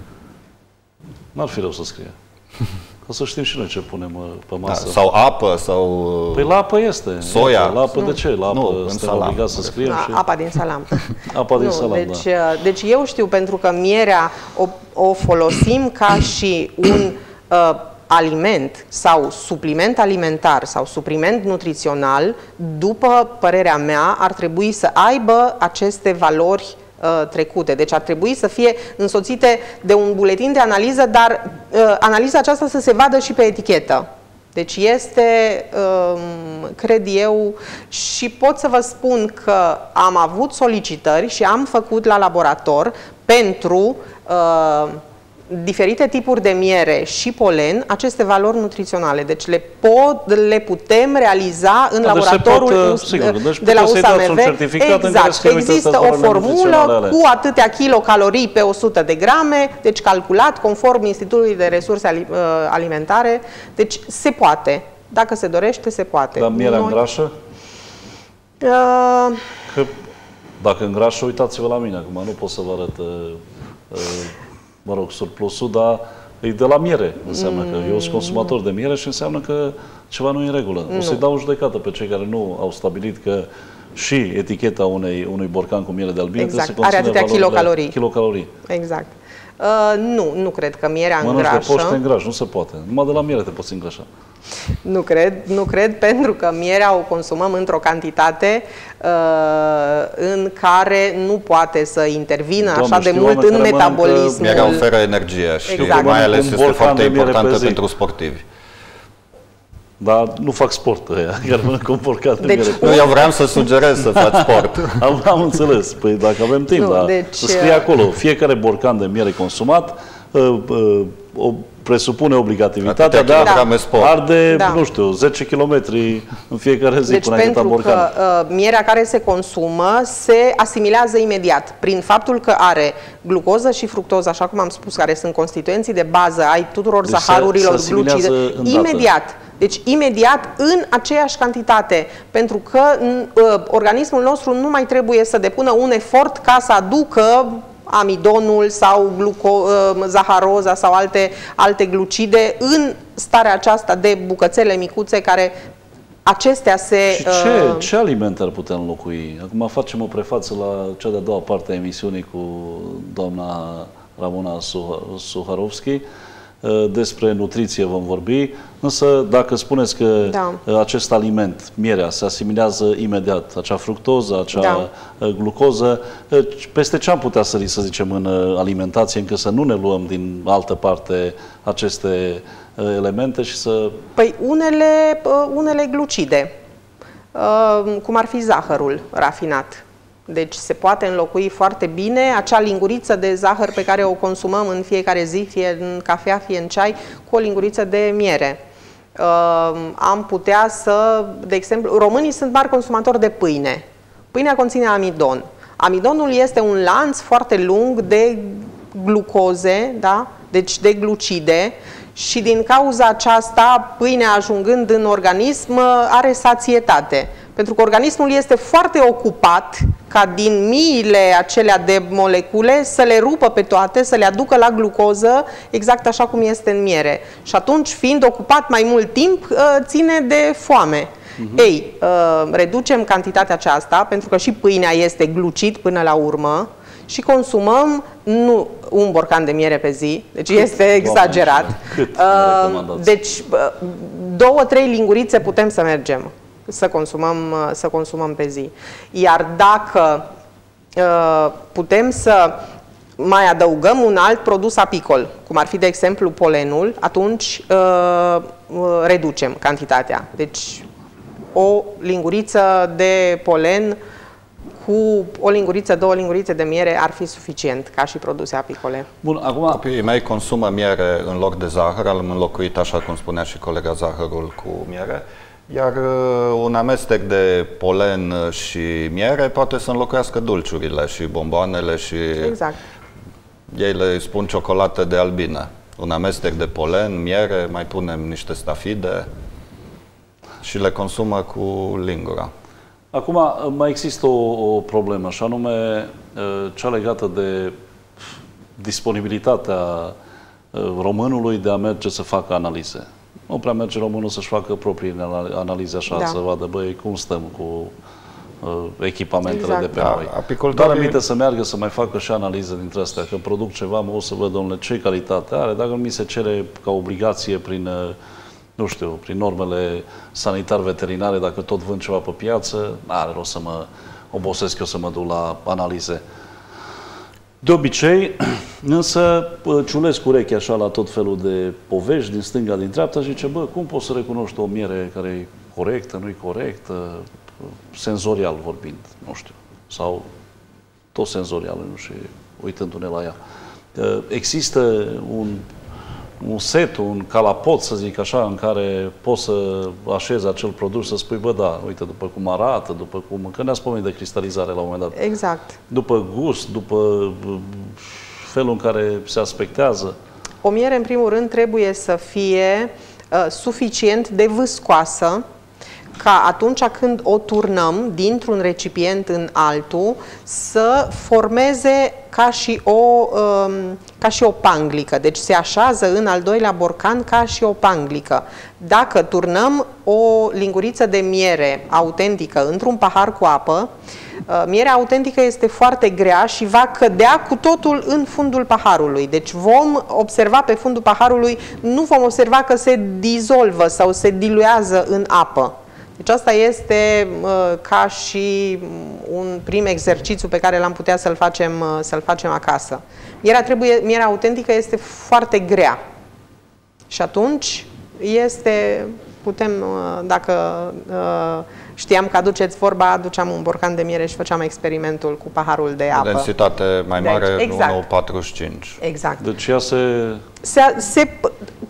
N-ar fi rău să scrie. Ca să știm și noi ce punem uh, pe Da, masă. sau apă, sau... Păi la apă este. Soia. Iată, la apă de ce? La apă Nu, în suntem salam. obligați să scriem Da, și... apa din salam. Apa din Nu, salam, deci, da. uh, deci eu știu, pentru că mierea o, o folosim ca și un uh, aliment sau supliment alimentar sau supliment nutrițional, după părerea mea, ar trebui să aibă aceste valori uh, trecute. Deci ar trebui să fie însoțite de un buletin de analiză, dar uh, analiza aceasta să se vadă și pe etichetă. Deci este, um, cred eu, și pot să vă spun că am avut solicitări și am făcut la laborator pentru uh, diferite tipuri de miere și polen aceste valori nutriționale. Deci le, pot, le putem realiza în Da, deci se laboratorul pot, uh, US- sigur, deci de la puteți să-i dați un U S A M V. certificat în care Exact. scrie, uite, Există astea o sunt valorile nutriționale formulă ale. cu atâtea kilocalorii pe o sută de grame, deci calculat conform Institutului de Resurse Ali- uh, Alimentare. Deci se poate. Dacă se dorește, se poate. Dar mierea Noi- îngrașă? Uh, Că dacă îngrașă, uitați-vă la mine. Acum nu pot să vă arăt, uh, uh, mă rog, surplusul, dar e de la miere. Înseamnă că eu sunt consumator de miere și înseamnă că ceva nu e în regulă. O să-i dau o judecată pe cei care nu au stabilit că și eticheta unei, unui borcan cu miere de albine Exact. trebuie să Are conțină atâtea valorile- kilocalorii. kilocalorii. exact. Uh, nu, nu cred că mierea Mănânci de poște, te îngrașă. îngrași, nu se poate. Numai de la miere te poți îngrașa. Nu cred, nu cred, pentru că mierea o consumăm într-o cantitate uh, în care nu poate să intervină Doamne, așa de știu mult oameni în care mănâncă metabolismul. Mierea oferă energie și Exact. mai ales Un este borcan foarte de miere importantă pe zi. pentru sportivi. Dar nu fac sport ăia, care mănâncă un borcan de Deci, miere. Nu, eu vreau să sugerez să faci sport. Am, am înțeles. Păi dacă avem timp, Nu, dar deci, să scrie acolo, fiecare borcan de miere consumat, uh, uh, o presupune obligativitatea de a da. arde, da. nu știu, zece kilometri în fiecare zi deci până ai pentru borcan. că uh, mierea care se consumă se asimilează imediat prin faptul că are glucoză și fructoză, așa cum am spus, care sunt constituenții de bază ai tuturor deci zaharurilor, se, se glucide, imediat. Deci imediat în aceeaă cantitate, pentru că uh, organismul nostru nu mai trebuie să depună un efort ca să aducă amidonul sau gluco, uh, zaharoza sau alte, alte glucide în starea aceasta de bucățele micuțe care acestea se... Și ce, uh... ce alimente ar putea înlocui? Acum facem o prefață la cea de-a doua parte a emisiunii cu doamna Ramona Suharovski. Despre nutriție vom vorbi, însă dacă spuneți că da. acest aliment, mierea, se asimilează imediat, acea fructoză, acea da. glucoză, peste ce am putea sări, să zicem, în alimentație, încă să nu ne luăm din altă parte aceste elemente și să... Păi unele, unele glucide, cum ar fi zahărul rafinat. Deci se poate înlocui foarte bine acea linguriță de zahăr pe care o consumăm în fiecare zi, fie în cafea, fie în ceai, cu o linguriță de miere. Uh, am putea să, de exemplu, românii sunt mari consumatori de pâine. Pâinea conține amidon. Amidonul este un lanț foarte lung de glucoze, da? Deci de glucide, și din cauza aceasta, pâinea ajungând în organism are sațietate. Pentru că organismul este foarte ocupat ca din miile acelea de molecule să le rupă pe toate, să le aducă la glucoză, exact așa cum este în miere. Și atunci, fiind ocupat mai mult timp, ține de foame. Uh-huh. Ei, reducem cantitatea aceasta, pentru că și pâinea este glucid până la urmă, și consumăm nu un borcan de miere pe zi, deci Cât? este exagerat. Cât uh, deci, două, trei lingurițe putem să mergem să consumăm, să consumăm pe zi. Iar dacă uh, putem să mai adăugăm un alt produs apicol, cum ar fi, de exemplu, polenul, atunci uh, reducem cantitatea. Deci, o linguriță de polen cu o linguriță, două lingurițe de miere ar fi suficient ca și produse apicole. Bun, acum copiii mei consumă miere în loc de zahăr, am înlocuit, așa cum spunea și colega, zahărul cu miere, iar un amestec de polen și miere poate să înlocuiască dulciurile și bomboanele și... Exact. Ei le spun ciocolată de albină. Un amestec de polen, miere, mai punem niște stafide și le consumă cu lingura. Acum, mai există o, o problemă, și anume cea legată de disponibilitatea românului de a merge să facă analize. Nu prea merge românul să-și facă proprii analize așa, da. să vadă, băi, cum stăm cu uh, echipamentele exact. de pe da, noi. Apicultorii... Dar aminte să meargă să mai facă și analize dintre astea, că produc ceva, mă o să văd, domnule, ce calitate are, dacă nu mi se cere ca obligație prin... Uh, nu știu, prin normele sanitar-veterinare, dacă tot vând ceva pe piață, are rost să mă obosesc eu să mă duc la analize. De obicei, însă, ciulesc urechea așa la tot felul de povești din stânga, din dreapta și zice, bă, cum poți să recunoști o miere care e corectă, nu e corectă, senzorial vorbind, nu știu, sau tot senzorial, nu știu, uitându-ne la ea. Există un un set, un calapot, să zic așa, în care poți să așezi acel produs, să spui, bă, da, uite, după cum arată, după cum... Că ne-ați pomenit de cristalizare la un moment dat. Exact. După gust, după felul în care se aspectează. O miere, în primul rând, trebuie să fie uh, suficient de viscoasă, ca atunci când o turnăm dintr-un recipient în altul să formeze ca și, o, um, ca și o panglică. Deci se așează în al doilea borcan ca și o panglică. Dacă turnăm o linguriță de miere autentică într-un pahar cu apă, uh, mierea autentică este foarte grea și va cădea cu totul în fundul paharului. Deci vom observa pe fundul paharului, nu vom observa că se dizolvă sau se diluează în apă. Deci asta este uh, ca și un prim exercițiu pe care l-am putea să-l facem, uh, să-l facem acasă. Mierea, trebuie, mierea autentică este foarte grea și atunci este, putem, uh, dacă uh, știam că aduceți vorba, aduceam un borcan de miere și făceam experimentul cu paharul de apă. Densitate mai mare, deci, exact. unu virgulă patruzeci și cinci. Exact. Deci ea se... se, se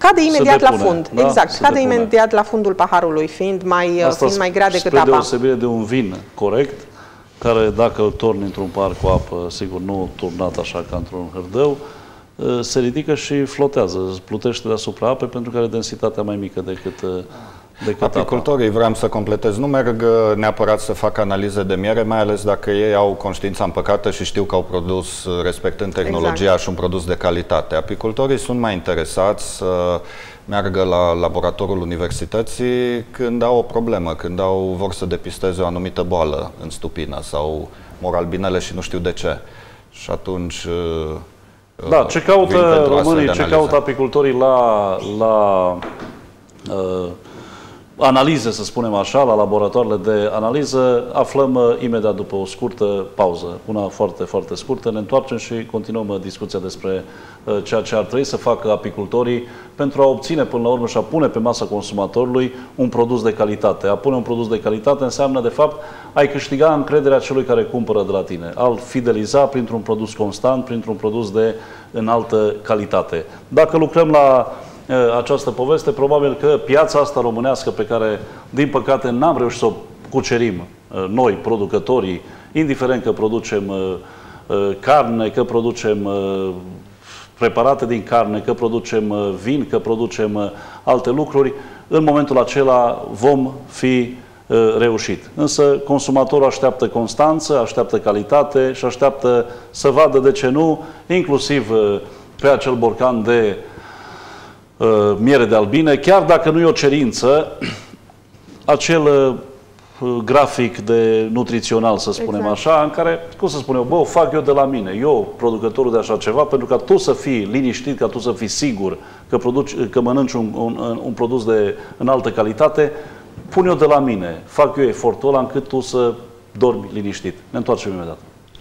cade imediat depune, la fund. Da? Exact, Se cade depune. imediat la fundul paharului, fiind mai, Asta fiind mai grea decât spre apa. deosebire de un vin corect, care dacă îl torni într-un par cu apă, sigur nu turnat așa ca într-un hârdău, se ridică și flotează, plutește deasupra apei pentru că are densitatea mai mică decât, decât apicultorii, apa. vreau să completez, nu merg neapărat să facă analize de miere, mai ales dacă ei au conștiința împăcată și știu că au produs respectând tehnologia exact. și un produs de calitate. Apicultorii sunt mai interesați să meargă la laboratorul universității când au o problemă, când au, vor să depisteze o anumită boală în stupină sau mor albinele și nu știu de ce. Și atunci... Da, ce caută românii, ce caută apicultorii la, la uh, analize, să spunem așa, la laboratoarele de analiză, aflăm uh, imediat după o scurtă pauză, una foarte, foarte scurtă. Ne întoarcem și continuăm uh, discuția despre uh, ceea ce ar trebui să facă apicultorii pentru a obține până la urmă și a pune pe masa consumatorului un produs de calitate. A pune un produs de calitate înseamnă, de fapt, ai câștiga încrederea celui care cumpără de la tine, al fideliza printr-un produs constant, printr-un produs de înaltă calitate. Dacă lucrăm la uh, această poveste, probabil că piața asta românească pe care, din păcate, n-am reușit să o cucerim uh, noi, producătorii, indiferent că producem uh, uh, carne, că producem uh, preparate din carne, că producem uh, vin, că producem uh, alte lucruri, în momentul acela vom fi reușit. Însă consumatorul așteaptă constanță, așteaptă calitate și așteaptă să vadă, de ce nu, inclusiv pe acel borcan de uh, miere de albine, chiar dacă nu e o cerință, acel uh, grafic de nutrițional, să spunem exact. așa, în care, cum să spun eu, bă, o fac eu de la mine, eu, producătorul de așa ceva, pentru ca tu să fii liniștit, ca tu să fii sigur că, produci, că mănânci un, un, un produs de înaltă calitate, pun eu de la mine, fac eu efortul ăla încât tu să dormi liniștit. Ne întoarcem imediat.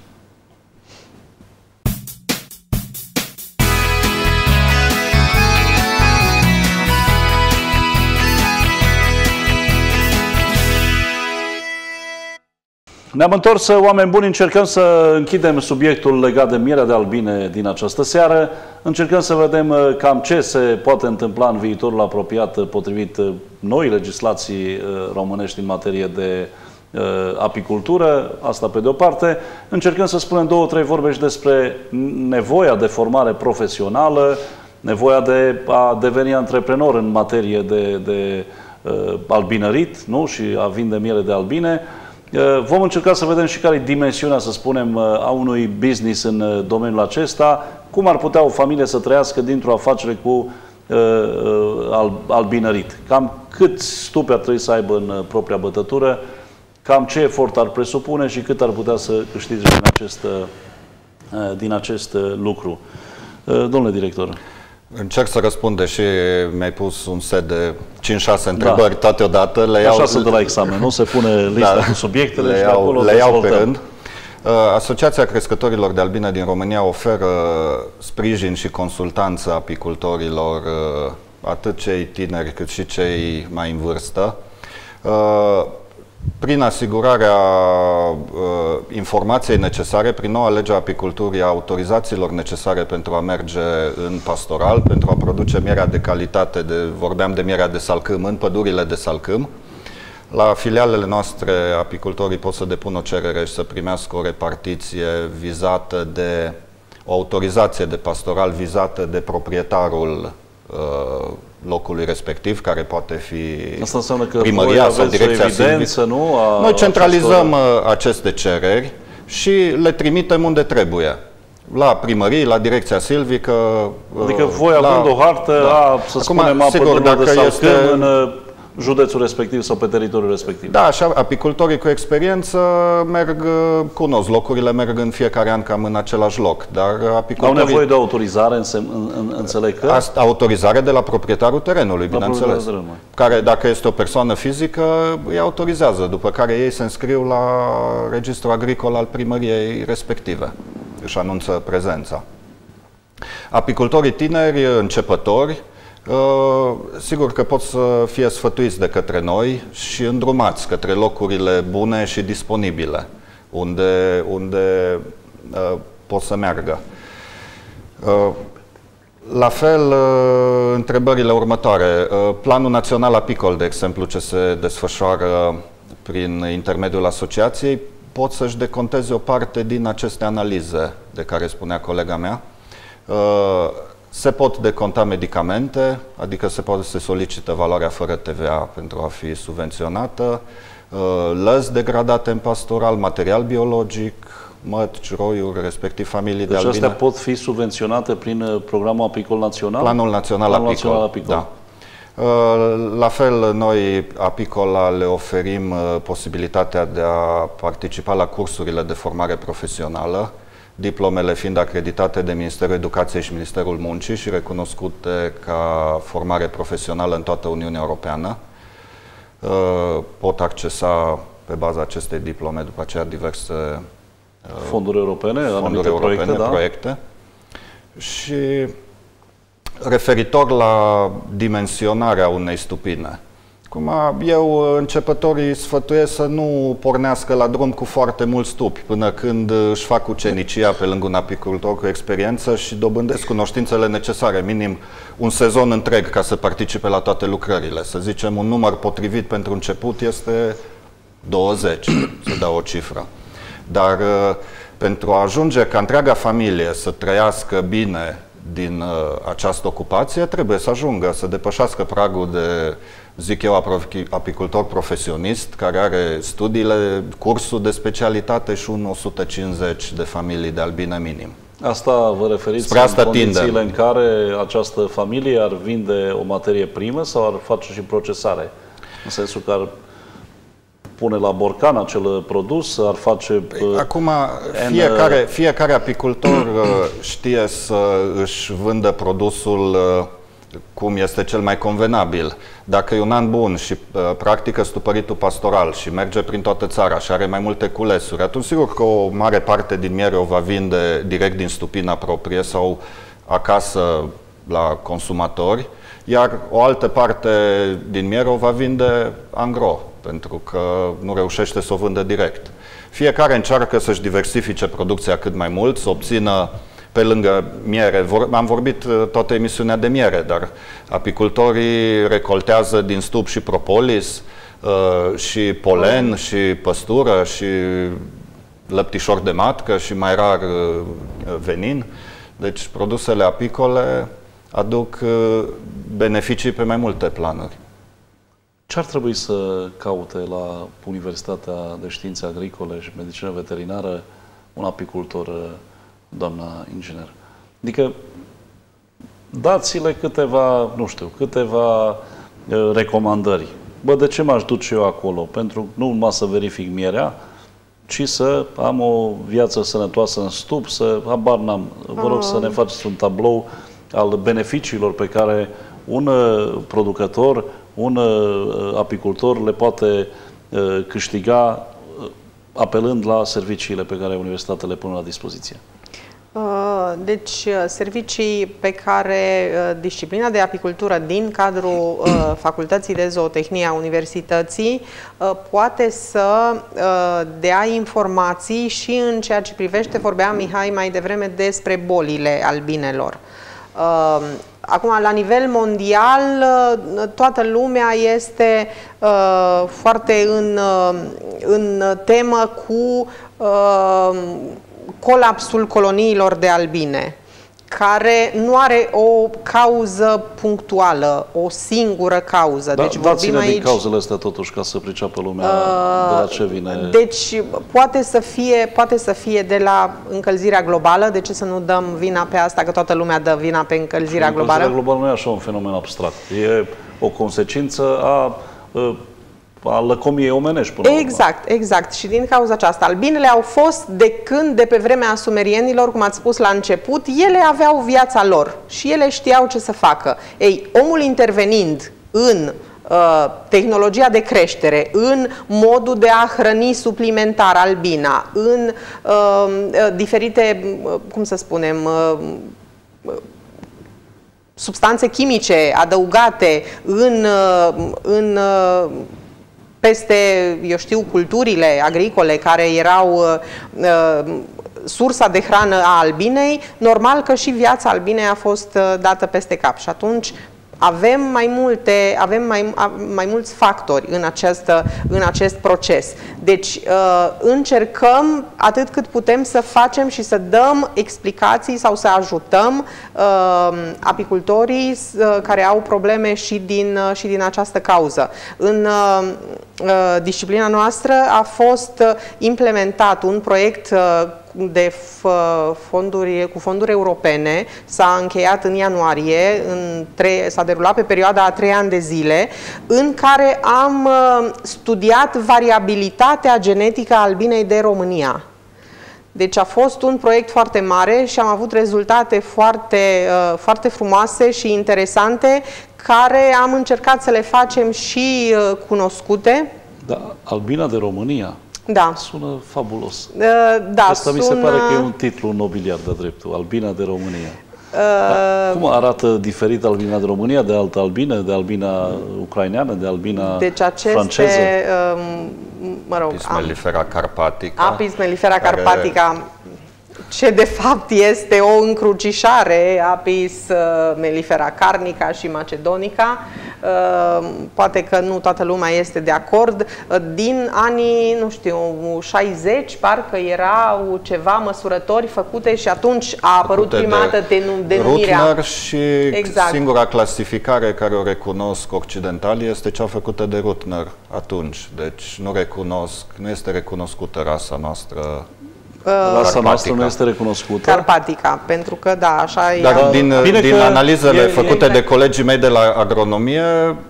Ne-am întors, oameni buni, încercăm să închidem subiectul legat de mierea de albine din această seară. Încercăm să vedem cam ce se poate întâmpla în viitorul apropiat potrivit noi legislații românești în materie de apicultură, asta pe de-o parte. Încercăm să spunem două, trei vorbe și despre nevoia de formare profesională, nevoia de a deveni antreprenor în materie de, de uh, albinărit, nu? Și a vinde miere de albine. Vom încerca să vedem și care e dimensiunea, să spunem, a unui business în domeniul acesta, cum ar putea o familie să trăiască dintr-o afacere cu uh, albinărit. Cam câți stupi ar trebui să aibă în propria bătătură, cam ce efort ar presupune și cât ar putea să câștige din acest, uh, din acest lucru. Uh, domnule director. Încerc să răspund, deși mi-ai pus un set de cinci șase întrebări, da. toate odată. Le iau, Așa sunt de la examen, nu se pune lista da. cu subiectele le și iau, acolo le iau pe rând. Asociația Crescătorilor de Albine din România oferă sprijin și consultanță apicultorilor, atât cei tineri cât și cei mai în vârstă, prin asigurarea uh, informației necesare, prin noua lege a apiculturii, a autorizațiilor necesare pentru a merge în pastoral, pentru a produce mierea de calitate, de, vorbeam de mierea de salcâm, în pădurile de salcâm. La filialele noastre, apicultorii pot să depună o cerere și să primească o repartiție vizată de, o autorizație de pastoral vizată de proprietarul uh, locului respectiv, care poate fi Asta înseamnă că primăria sau direcția evidență, nu? A Noi centralizăm acestor... aceste cereri și le trimitem unde trebuie. La primărie, la direcția silvică. Adică voi, la... având o hartă, da. a, să Acum, spunem, a sigur, dacă de salcâm este... în județul respectiv sau pe teritoriul respectiv. Da, așa, apicultorii cu experiență merg, cunosc locurile, merg în fiecare an cam în același loc. Dar apicultorii... Au nevoie de autorizare, în, în, înțeleg că? Asta, autorizare de la proprietarul terenului, bineînțeles. Care, dacă este o persoană fizică, îi autorizează, după care ei se înscriu la registrul agricol al primăriei respective. Își anunță prezența. Apicultorii tineri, începători, Uh, sigur că pot să fie sfătuiți de către noi și îndrumați către locurile bune și disponibile, unde, unde uh, pot să meargă. Uh, La fel, întrebările următoare. Planul Național Apicol, de exemplu, ce se desfășoară prin intermediul asociației, pot să-și deconteze o parte din aceste analize de care spunea colega mea. Se pot deconta medicamente, adică se poate să solicită valoarea fără T V A pentru a fi subvenționată, lăzi degradate în pastoral, material biologic, mătci, roiuri, respectiv familii deci de albine. Deci astea pot fi subvenționate prin programul apicol național? Planul Național Planul Apicol, național apicol. Da. La fel, noi, Apicola, le oferim posibilitatea de a participa la cursurile de formare profesională, diplomele fiind acreditate de Ministerul Educației și Ministerul Muncii și recunoscute ca formare profesională în toată Uniunea Europeană. Pot accesa pe baza acestei diplome după aceea diverse fonduri europene, fonduri europene, proiecte, da? proiecte. Și referitor la dimensionarea unei stupine, cum eu începătorii sfătuiesc să nu pornească la drum cu foarte mulți stupi până când își fac ucenicia pe lângă un apicultor cu experiență și dobândesc cunoștințele necesare, minim un sezon întreg ca să participe la toate lucrările. Să zicem, un număr potrivit pentru început este douăzeci, să dau o cifră. Dar pentru a ajunge ca întreaga familie să trăiască bine din uh, această ocupație, trebuie să ajungă, să depășească pragul de, zic eu, apicultor profesionist, care are studiile, cursul de specialitate și un o sută cincizeci de familii de albine minim. Asta vă referiți Spre asta în condițiile tindem. în care această familie ar vinde o materie primă sau ar face și procesare? În sensul că ar pune la borcan acel produs, ar face... Acum, fiecare, fiecare apicultor știe să își vândă produsul cum este cel mai convenabil. Dacă e un an bun și practică stupăritul pastoral și merge prin toată țara și are mai multe culesuri, atunci sigur că o mare parte din miere o va vinde direct din stupina proprie sau acasă la consumatori, iar o altă parte din miere o va vinde angro, pentru că nu reușește să o vândă direct. Fiecare încearcă să-și diversifice producția cât mai mult, să obțină pe lângă miere. Am vorbit toată emisiunea de miere, dar apicultorii recoltează din stup și propolis, și polen, și păstură, și lăptișor de matcă, și mai rar venin. Deci produsele apicole aduc beneficii pe mai multe planuri. Ce ar trebui să caute la Universitatea de Științe Agricole și Medicină Veterinară un apicultor, doamna inginer? Adică dați-le câteva, nu știu, câteva recomandări. Bă, de ce m-aș duce eu acolo? Pentru nu numai să verific mierea, ci să am o viață sănătoasă în stup, să habar n-am. Vă rog să ne faceți un tablou al beneficiilor pe care un producător, un apicultor le poate câștiga apelând la serviciile pe care universitatea le pune la dispoziție. Deci, servicii pe care disciplina de apicultură din cadrul Facultății de Zootehnie a Universității poate să dea informații și în ceea ce privește, vorbea Mihai mai devreme despre bolile albinelor. Acum, la nivel mondial, toată lumea este uh, foarte în, uh, în temă cu uh, colapsul coloniilor de albine, care nu are o cauză punctuală, o singură cauză. Da, deci vorbim aici din cauzele astea totuși ca să priceapă lumea uh, de la ce vine. Deci poate să fie, poate să fie de la încălzirea globală. De ce să nu dăm vina pe asta, că toată lumea dă vina pe încălzirea și globală? Încălzirea globală nu e așa un fenomen abstract. E o consecință a, a lăcomiei omenești. Până exact, urmă. exact. Și din cauza aceasta, albinele au fost de când, de pe vremea sumerienilor, cum ați spus la început, ele aveau viața lor și ele știau ce să facă. Ei, omul intervenind în uh, tehnologia de creștere, în modul de a hrăni suplimentar albina, în uh, diferite, cum să spunem, uh, substanțe chimice adăugate în, în peste, eu știu, culturile agricole care erau uh, sursa de hrană a albinei, normal că și viața albinei a fost dată peste cap. Și atunci avem mai multe, avem mai, mai mulți factori în, această, în acest proces. Deci încercăm atât cât putem să facem și să dăm explicații sau să ajutăm apicultorii care au probleme și din, și din această cauză. În disciplina noastră a fost implementat un proiect de fonduri, cu fonduri europene, s-a încheiat în ianuarie, s-a derulat pe perioada a trei ani de zile, în care am studiat variabilitatea genetică a albinei de România. Deci a fost un proiect foarte mare și am avut rezultate foarte, foarte frumoase și interesante, care am încercat să le facem și cunoscute. Da, albina de România. Da. Sună fabulos. Uh, da, Asta sună... mi se pare că e un titlu nobiliar de dreptul, albina de România. Uh... Cum arată diferit albina de România de altă albină, de albina ucraineană, de albina deci aceste, franceză? Uh, mă rog, Apis mellifera carpatica. Apis mellifera carpatica, ce de fapt este o încrucișare, Apis mellifera carnica și macedonica. Poate că nu toată lumea este de acord. Din anii, nu știu, șaizeci, parcă erau ceva măsurători făcute și atunci a apărut făcute prima dată de denumirea. Rutner și exact. Singura clasificare care o recunosc occidentalii este cea făcută de Rutner atunci. Deci nu recunosc, nu este recunoscută rasa noastră. Rasa noastră nu este recunoscută. Carpatica, pentru că, da, așa e. Dar din, din analizele e, făcute exact. de colegii mei de la agronomie,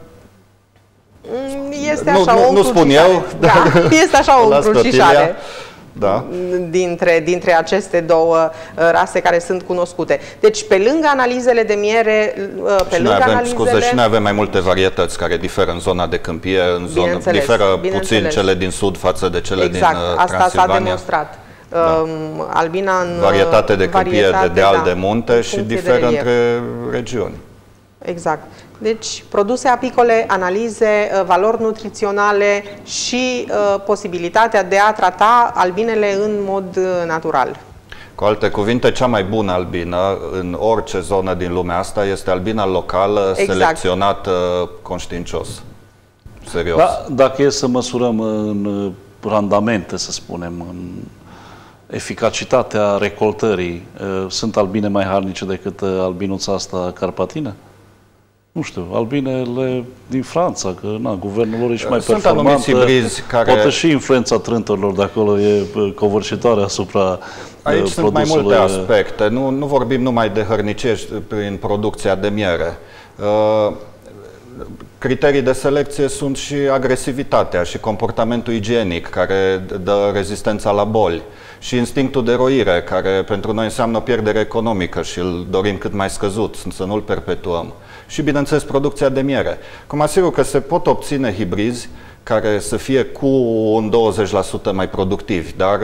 este nu, așa nu, o nu spun eu, da, este așa o încrucișare da. dintre, dintre aceste două rase care sunt cunoscute. Deci, pe lângă analizele de miere, pe și lângă avem, analizele... Scuze, și noi avem mai multe varietăți care diferă în zona de câmpie, în zonă, diferă puțin cele din sud față de cele exact, din uh, asta Transilvania. s-a demonstrat. Da. Albina în varietate de câmpie, varietate, de deal, da, de munte și diferă între regiuni. Exact. Deci, produse apicole, analize, valori nutriționale și uh, posibilitatea de a trata albinele în mod natural. Cu alte cuvinte, cea mai bună albină în orice zonă din lumea asta este albina locală, exact. selecționată conștiincios. Serios. Da, dacă e să măsurăm în randamente, să spunem, în eficacitatea recoltării, sunt albine mai harnice decât albinuța asta carpatină? Nu știu, albinele din Franța, că na, guvernul lor e și mai sunt performant. Care... Poate și influența trântorilor de acolo e covârșitoare asupra Aici produsului. sunt mai multe aspecte. Nu, nu vorbim numai de hărnicie prin producția de miere. Uh, criterii de selecție sunt și agresivitatea și comportamentul igienic, care dă rezistența la boli, și instinctul de roire, care pentru noi înseamnă pierdere economică și îl dorim cât mai scăzut, să nu-l perpetuăm. Și, bineînțeles, producția de miere. Cum asigur că se pot obține hibrizi care să fie cu un douăzeci la sută mai productivi, dar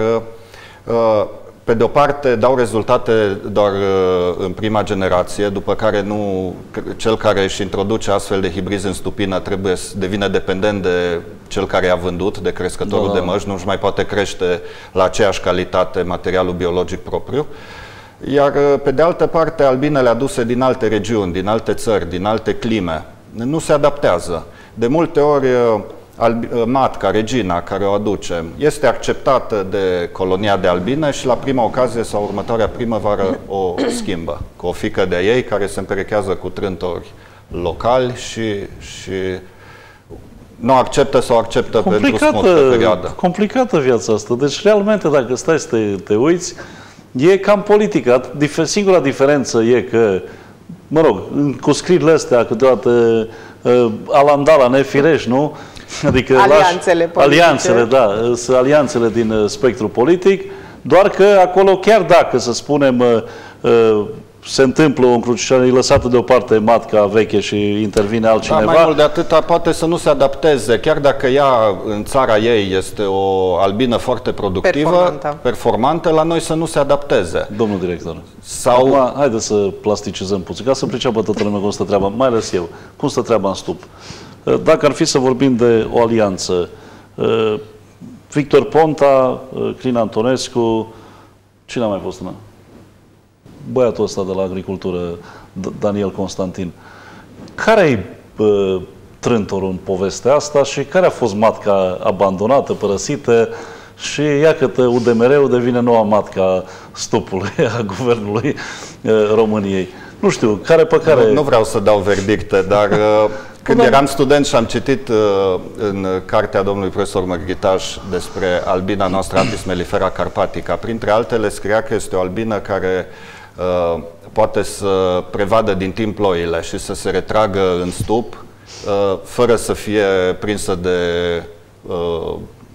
pe de o parte dau rezultate doar în prima generație, după care nu, cel care își introduce astfel de hibrizi în stupină trebuie să devină dependent de cel care i-a vândut, de crescătorul da. de măști, nu își mai poate crește la aceeași calitate materialul biologic propriu. Iar pe de altă parte, albinele aduse din alte regiuni, din alte țări, din alte clime, nu se adaptează. De multe ori, matca, regina, care o aducem, este acceptată de colonia de albine și la prima ocazie sau următoarea primăvară o schimbă cu o fiică de ei care se împerechează cu trântori locali și, și nu acceptă sau acceptă pentru scurtă perioadă. Complicată viața asta. Deci, realmente, dacă stai să te, te uiți, e cam politică. Singura diferență e că, mă rog, cu scrierile astea, câteodată uh, alandala nefirești, nu? Adică alianțele lași, politice. Alianțele, da, sunt alianțele din uh, spectrul politic, doar că acolo, chiar dacă, să spunem, uh, uh, se întâmplă o încrucișare, e lăsată deoparte matca veche și intervine altcineva. Da, mai mult de atâta, poate să nu se adapteze, chiar dacă ea în țara ei este o albină foarte productivă, performantă, performantă la noi să nu se adapteze. Domnul director, sau... acum, haideți să plasticizăm puțin, ca să priceapă toată lumea cum stă treaba, mai ales eu, cum stă treaba în stup. Dacă ar fi să vorbim de o alianță, Victor Ponta, Crin Antonescu, Cine a mai fost? Mă? Băiatul ăsta de la agricultură, Daniel Constantin. Care-i trântorul în povestea asta și care a fost matca abandonată, părăsită și iată U D M R-ul devine noua matca stupului a Guvernului României. Nu știu, care pe care... Nu, nu vreau să dau verdicte, dar când eram student și am citit în cartea domnului profesor Mărghitaș despre albina noastră Apis mellifera carpatica, printre altele scria că este o albină care uh, poate să prevadă din timp ploile și să se retragă în stup uh, fără să fie prinsă de uh,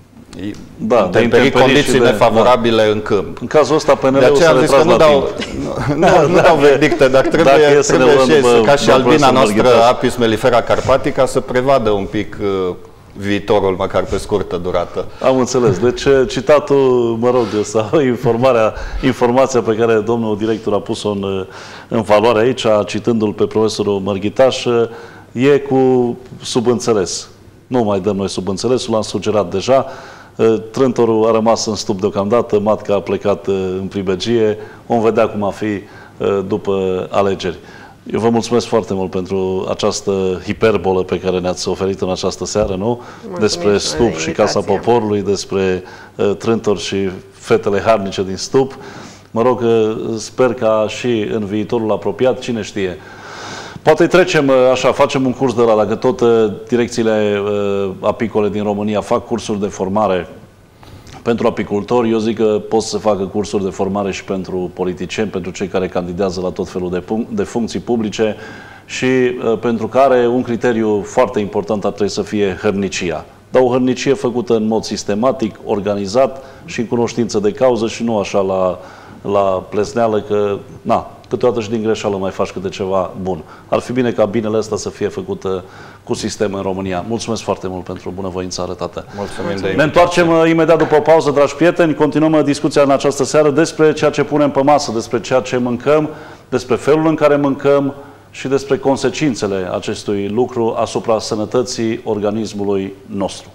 da, intemperi, condiții de, nefavorabile da. în câmp. În cazul ăsta P N L-ul de aceea am zis că nu dau, nu, nu, nu dau verdicte, dar trebuie, trebuie și bă, ca și albina noastră Apis mellifera carpatica să prevadă un pic uh, viitorul, măcar pe scurtă durată. Am înțeles. Deci citatul, mă rog, sau informarea, informația pe care domnul director a pus-o în, în valoare aici, citându-l pe profesorul Mărghitaș, e cu subînțeles. Nu mai dăm noi subînțelesul, l-am sugerat deja. Trântorul a rămas în stup deocamdată, matca a plecat în pribegie, vom vedea cum a fi după alegeri. Eu vă mulțumesc foarte mult pentru această hiperbolă pe care ne-ați oferit în această seară, nu? Mulțumim despre stup și Casa Poporului, despre uh, trântori și fetele harnice din stup. Mă rog, uh, sper ca și în viitorul apropiat, cine știe, poate trecem așa, facem un curs de la, dacă tot uh, direcțiile uh, apicole din România fac cursuri de formare pentru apicultori, eu zic că pot să facă cursuri de formare și pentru politicieni, pentru cei care candidează la tot felul de, de funcții publice și uh, pentru care un criteriu foarte important ar trebui să fie hărnicia. Dar o hărnicie făcută în mod sistematic, organizat și în cunoștință de cauză și nu așa la, la plesneală că, na, câteodată și din greșeală mai faci câte ceva bun. Ar fi bine ca binele ăsta să fie făcut cu sistem în România. Mulțumesc foarte mult pentru bunăvoința arătată. Mulțumim de ne întoarcem imediat după o pauză, dragi prieteni. Continuăm discuția în această seară despre ceea ce punem pe masă, despre ceea ce mâncăm, despre felul în care mâncăm și despre consecințele acestui lucru asupra sănătății organismului nostru.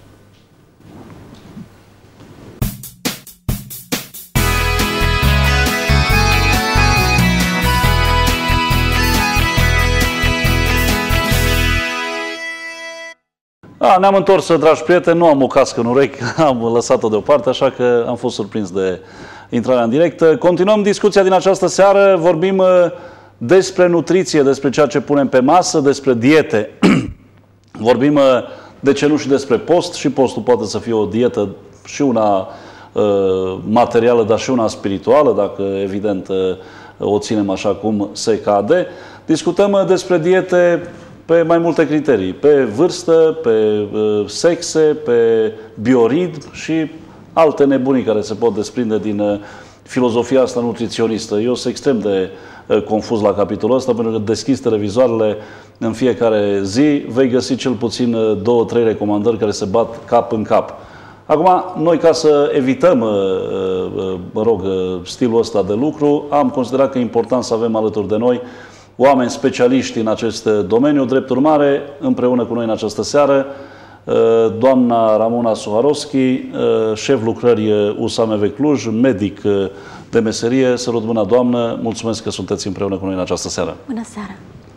Ne-am întors, dragi prieteni, nu am o cască în urechi, am lăsat-o deoparte, așa că am fost surprins de intrarea în direct. Continuăm discuția din această seară, vorbim despre nutriție, despre ceea ce punem pe masă, despre diete. Vorbim, de ce nu, și despre post, și postul poate să fie o dietă și una uh, materială, dar și una spirituală, dacă evident uh, o ținem așa cum se cade. Discutăm despre diete pe mai multe criterii, pe vârstă, pe uh, sexe, pe bioritm și alte nebunii care se pot desprinde din uh, filozofia asta nutriționistă. Eu sunt extrem de uh, confuz la capitolul ăsta, pentru că deschizi televizoarele în fiecare zi, vei găsi cel puțin uh, două, trei recomandări care se bat cap în cap. Acum, noi, ca să evităm, uh, uh, mă rog, uh, stilul ăsta de lucru, am considerat că e important să avem alături de noi oameni specialiști în acest domeniu. Drept urmare, împreună cu noi în această seară, doamna Ramona Suharovski, șef lucrări U S A M V Cluj, medic de meserie. Sărut mâna, doamnă, mulțumesc că sunteți împreună cu noi în această seară. Bună seara!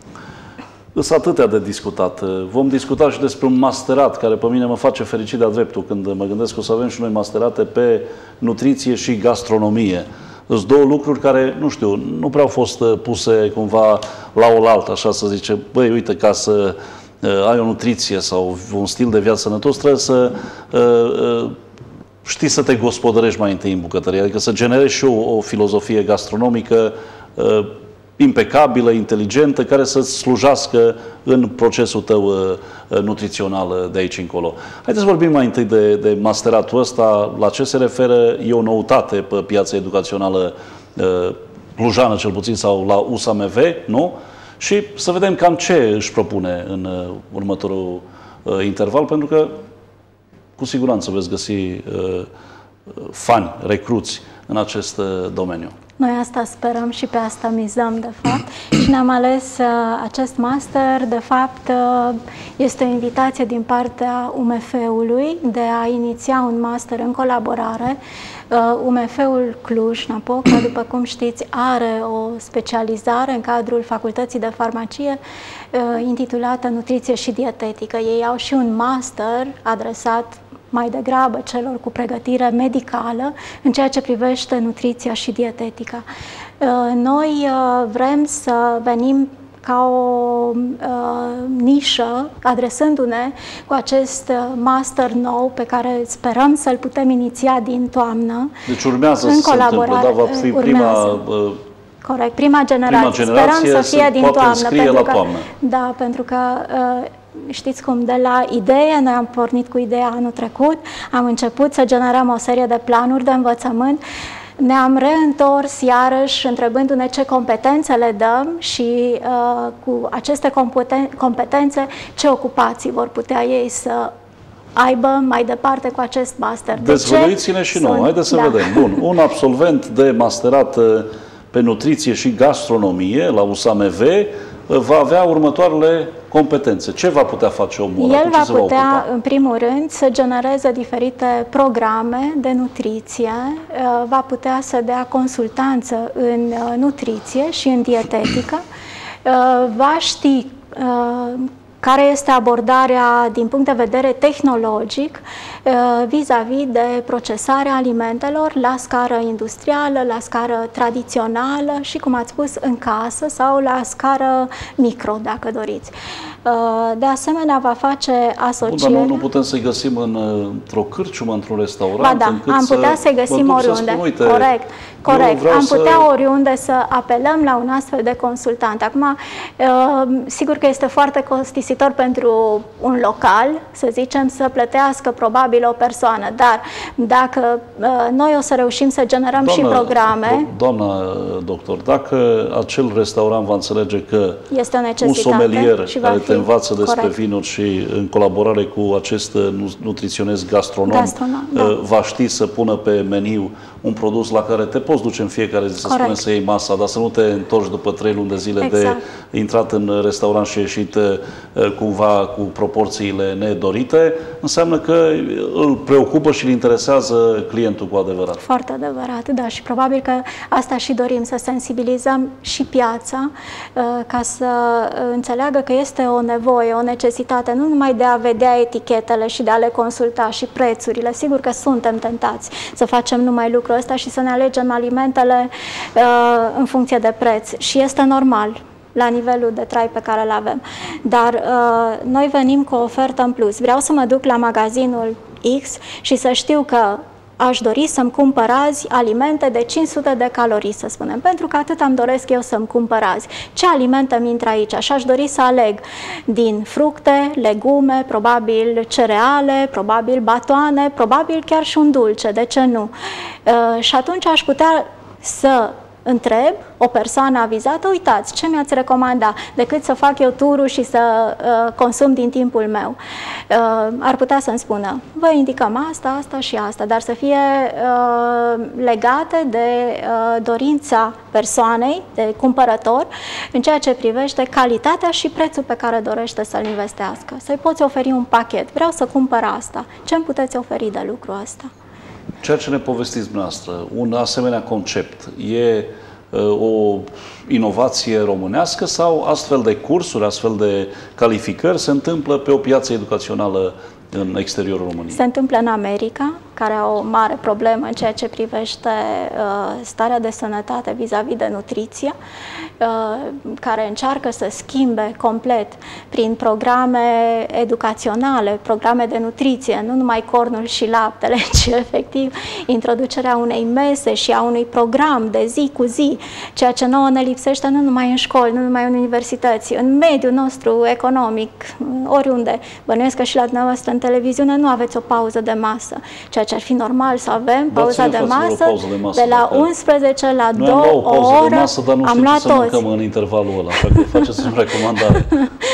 Sunt atâtea de discutat. Vom discuta și despre un masterat, care pe mine mă face fericit de-a dreptul când mă gândesc că o să avem și noi masterate pe nutriție și gastronomie. Sunt două lucruri care, nu știu, nu prea au fost puse cumva la oaltă, așa să zice, băi, uite, ca să uh, ai o nutriție sau un stil de viață sănătos, trebuie să uh, uh, știi să te gospodărești mai întâi în bucătărie, adică să generezi și o, o filozofie gastronomică uh, impecabilă, inteligentă, care să slujească în procesul tău uh, nutrițional de aici încolo. Haideți să vorbim mai întâi de, de masteratul ăsta, la ce se referă, e o noutate pe piața educațională uh, clujană, cel puțin, sau la U S A M V, nu? Și să vedem cam ce își propune în uh, următorul uh, interval, pentru că cu siguranță veți găsi uh, fani, recruți în acest uh, domeniu. Noi asta sperăm și pe asta mizăm, de fapt. Și ne-am ales uh, acest master, de fapt, uh, este o invitație din partea U M F-ului de a iniția un master în colaborare. Uh, U M F-ul Cluj-Napoca, după cum știți, are o specializare în cadrul Facultății de Farmacie uh, intitulată Nutriție și Dietetică. Ei au și un master adresat mai degrabă celor cu pregătire medicală în ceea ce privește nutriția și dietetica. Noi vrem să venim ca o uh, nișă, adresându-ne cu acest master nou pe care sperăm să-l putem iniția din toamnă. Deci urmează să se întâmple, dar va fi prima... Uh, Corect, prima generație. Prima generație sperăm să fie din toamnă. Pentru la că, toamnă. Da, pentru că... Uh, Știți cum, de la idee, noi am pornit cu ideea anul trecut, am început să generăm o serie de planuri de învățământ, ne-am reîntors iarăși întrebându-ne ce competențe le dăm și uh, cu aceste competențe ce ocupații vor putea ei să aibă mai departe cu acest master. Dezvăluiți-ne și nouă, haideți să da. vedem. Bun, un absolvent de masterat pe nutriție și gastronomie la U S A M V va avea următoarele competențe. Ce va putea face omul ăla? El va putea, în primul rând, să genereze diferite programe de nutriție, va putea să dea consultanță în nutriție și în dietetică, va ști care este abordarea din punct de vedere tehnologic vis-a-vis de procesarea alimentelor la scară industrială, la scară tradițională și, cum ați spus, în casă sau la scară micro, dacă doriți. De asemenea, va face asocieri... Bun, dar nu, nu putem să-i găsim în, într-o cârciumă, într-un restaurant? Ba da, am putea să-i găsim oriunde. Spun, uite, corect, corect. Am putea să... oriunde să apelăm la un astfel de consultant. Acum, sigur că este foarte costisitor pentru un local, să zicem, să plătească probabil o persoană, dar dacă noi o să reușim să generăm doamna, și programe... Do doamna doctor, dacă acel restaurant va înțelege că este o necesitate un somelier și care te învață despre corect. vinuri și în colaborare cu acest nutriționist gastronom, gastronom da. va ști să pună pe meniu un produs la care te poți duce în fiecare zi să corect. spune să iei masa, dar să nu te întorci după trei luni de zile exact. de intrat în restaurant și ieșit cumva cu proporțiile nedorite, înseamnă că îl preocupă și îl interesează clientul cu adevărat. Foarte adevărat, da, și probabil că asta și dorim, să sensibilizăm și piața ca să înțeleagă că este o nevoie, o necesitate, nu numai de a vedea etichetele și de a le consulta și prețurile. Sigur că suntem tentați să facem numai lucrul ăsta și să ne alegem alimentele uh, în funcție de preț. Și este normal la nivelul de trai pe care îl avem. Dar uh, noi venim cu o ofertă în plus. Vreau să mă duc la magazinul X și să știu că aș dori să-mi cumpăr azi alimente de cinci sute de calorii, să spunem, pentru că atât am doresc eu să-mi cumpăr azi. Ce alimente mi intră aici? Și aș dori să aleg din fructe, legume, probabil cereale, probabil batoane, probabil chiar și un dulce, de ce nu? Uh, și atunci aș putea să întreb o persoană avizată, uitați, ce mi-ați recomanda decât să fac eu turul și să uh, consum din timpul meu. Uh, ar putea să-mi spună, vă indicăm asta, asta și asta, dar să fie uh, legate de uh, dorința persoanei, de cumpărător, în ceea ce privește calitatea și prețul pe care dorește să-l investească. Să-i poți oferi un pachet, vreau să cumpăr asta, ce îmi puteți oferi de lucru ăsta? Ceea ce ne povestiți dumneavoastră, un asemenea concept, e uh, o inovație românească sau astfel de cursuri, astfel de calificări se întâmplă pe o piață educațională în exteriorul României? Se întâmplă în America, care au o mare problemă în ceea ce privește uh, starea de sănătate vis-a-vis de nutriție, uh, care încearcă să schimbe complet prin programe educaționale, programe de nutriție, nu numai cornul și laptele, ci efectiv introducerea unei mese și a unui program de zi cu zi, ceea ce nouă ne lipsește nu numai în școli, nu numai în universități, în mediul nostru economic, oriunde. Bănuiesc că și la dumneavoastră în televiziune nu aveți o pauză de masă, ceea ce ar fi normal să avem pauza de masă, de masă de la unsprezece la două ore. Dar nu am știu să măcăm în intervalul ăla, așa că faceți o recomandare.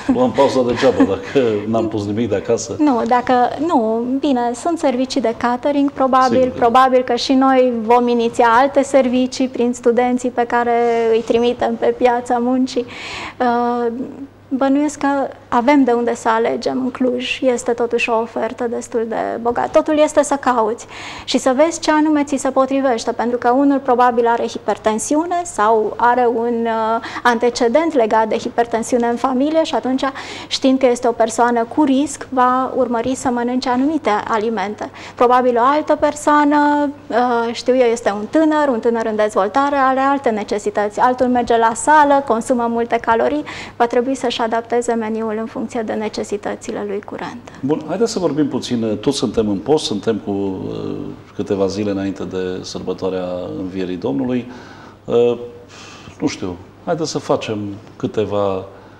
luăm pauza degeaba dacă n-am pus nimic de acasă. Nu, dacă, nu, bine, sunt servicii de catering, probabil, Sigur. probabil că și noi vom iniția alte servicii prin studenții pe care îi trimitem pe piața muncii. Uh, Bănuiesc că avem de unde să alegem în Cluj, este totuși o ofertă destul de bogată. Totul este să cauți și să vezi ce anume ți se potrivește, pentru că unul probabil are hipertensiune sau are un uh, antecedent legat de hipertensiune în familie și atunci, știind că este o persoană cu risc, va urmări să mănânce anumite alimente. Probabil o altă persoană, uh, știu eu, este un tânăr, un tânăr în dezvoltare, are alte necesități. Altul merge la sală, consumă multe calorii, va trebui să și adapteze meniul în funcție de necesitățile lui curente. Bun, haideți să vorbim puțin. Toți suntem în post, suntem cu uh, câteva zile înainte de sărbătoarea Învierii Domnului. Uh, nu știu, haideți să facem câteva...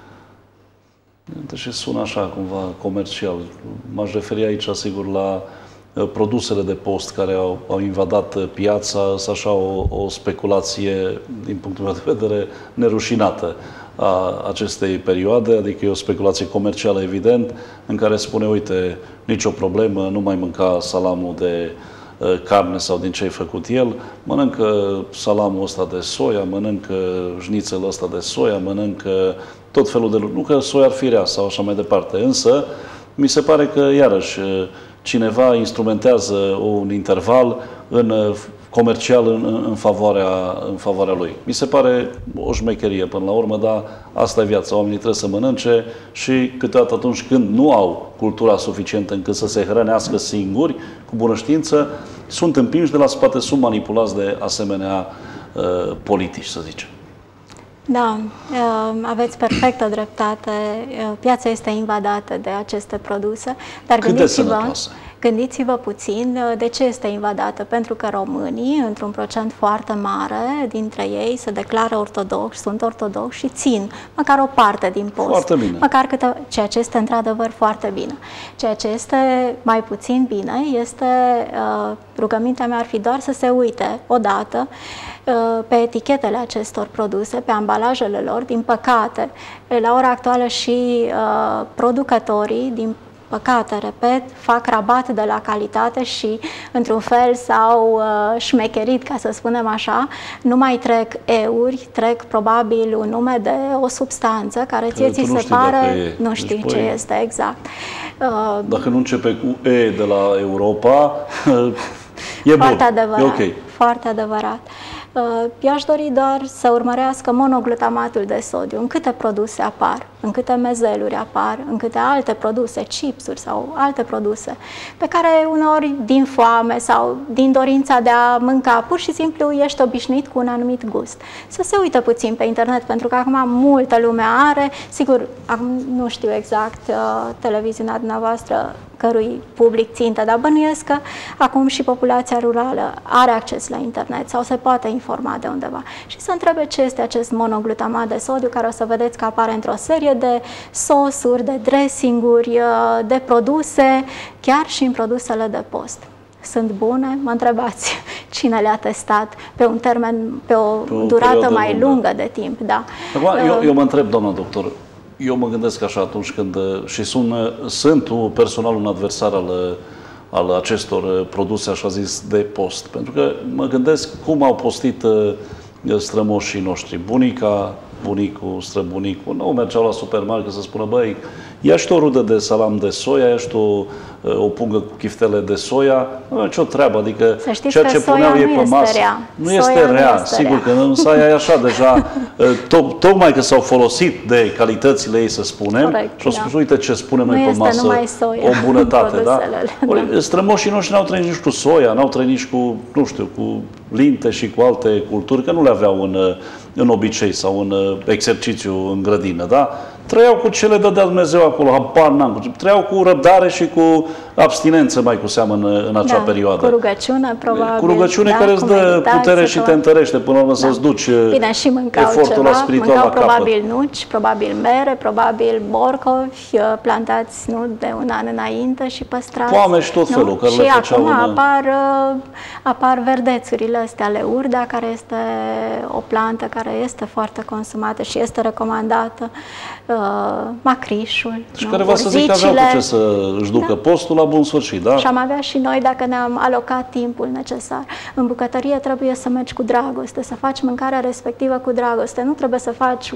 Deși sună așa, cumva, comercial. M-aș referi aici, sigur, la uh, produsele de post care au, au invadat uh, piața, să așa o, o speculație, din punctul meu de vedere, nerușinată a acestei perioade, adică e o speculație comercială, evident, în care spune, uite, nicio problemă, nu mai mânca salamul de uh, carne sau din ce ai făcut el, mănâncă salamul ăsta de soia, mănâncă șnițelul ăsta de soia, mănâncă tot felul de lucruri. Nu că soia ar fi rea sau așa mai departe, însă mi se pare că, iarăși, cineva instrumentează un interval în comercial în, în, favoarea, în favoarea lui. Mi se pare o șmecherie până la urmă, dar asta e viața. Oamenii trebuie să mănânce și câteodată atunci când nu au cultura suficientă încât să se hrănească singuri, cu bună știință, sunt împinși de la spate, sunt manipulați de asemenea uh, politici, să zicem. Da, aveți perfectă dreptate. Piața este invadată de aceste produse, dar gândiți-vă, gândiți-vă puțin de ce este invadată. Pentru că românii, într-un procent foarte mare dintre ei, se declară ortodoxi, sunt ortodoxi și țin măcar o parte din post. Foarte bine. Măcar câte, ceea ce este într-adevăr foarte bine. Ceea ce este mai puțin bine este, rugămintea mea ar fi doar să se uite odată pe etichetele acestor produse, pe ambalajele lor. Din păcate, la ora actuală și uh, producătorii, din păcate, repet, fac rabat de la calitate și, într-un fel, s-au uh, șmecherit, ca să spunem așa, nu mai trec euri, trec probabil un nume de o substanță care ție ți se pare, nu știi deci, ce păi, este exact. Uh, dacă nu începe cu E de la Europa, e foarte bun, adevărat, e ok. Foarte adevărat. Eu aș dori doar să urmărească monoglutamatul de sodiu, în câte produse apar, în câte mezeluri apar, în câte alte produse, chipsuri sau alte produse, pe care uneori din foame sau din dorința de a mânca, pur și simplu ești obișnuit cu un anumit gust. Să se uite puțin pe internet, pentru că acum multă lume are, sigur, acum nu știu exact uh, televiziunea dumneavoastră, cărui public țintă, dar bănuiesc că acum și populația rurală are acces la internet sau se poate informa de undeva și să întrebe ce este acest monoglutamat de sodiu, care o să vedeți că apare într-o serie de sosuri, de dressinguri, de produse, chiar și în produsele de post. Sunt bune? Mă întrebați cine le-a testat pe un termen, pe o, pe o durată mai lungă. lungă de timp. Da. Acum, eu, eu mă întreb, doamna doctor, eu mă gândesc așa atunci când și sunt, sunt personal un adversar al, al acestor produse, așa zis, de post. Pentru că mă gândesc cum au postit strămoșii noștri. Bunica, bunicul, străbunicul, nu mergeau la supermarket să spună, băi, ia-și o rudă de salam de soia, ia-și o, o pungă cu chiftele de soia, nu e ce o treabă, adică ceea ce puneau ei pe masă. Nu este rea, sigur că în saia e așa deja, to- tocmai că s-au folosit de calitățile ei, să spunem, corect, și o spus, da. Uite ce spunem noi pe masă, o bunătate, da? Ori, da. Strămoșii noștri n-au trăit nici cu soia, n-au trăit nici cu, nu știu, cu linte și cu alte culturi, că nu le aveau în, în obicei sau în exercițiu în grădină, da? Trăiau cu ce le dădea Dumnezeu acolo, habar n-am, trăiau cu răbdare și cu abstinență mai cu seamă în, în acea da, perioadă. Cu rugăciune, probabil. Cu rugăciune da, care îți dă putere și te întărește până la urmă da. să-ți duci Bine, și mâncau efortul ceva, spiritual mâncau la probabil capăt. nuci, probabil mere, probabil borcovi, plantați nu, de un an înainte și păstrați. Poame și tot felul, care și le făceau acum în... apar, apar verdețurile astea ale urda, care este o plantă care este foarte consumată și este recomandată. Uh, macrișul, și nu? care va să zic aveau cu ce să își ducă da. postul la bun sfârșit, da? Și am avea și noi dacă ne-am alocat timpul necesar. În bucătărie trebuie să mergi cu dragoste, să faci mâncarea respectivă cu dragoste. Nu trebuie să faci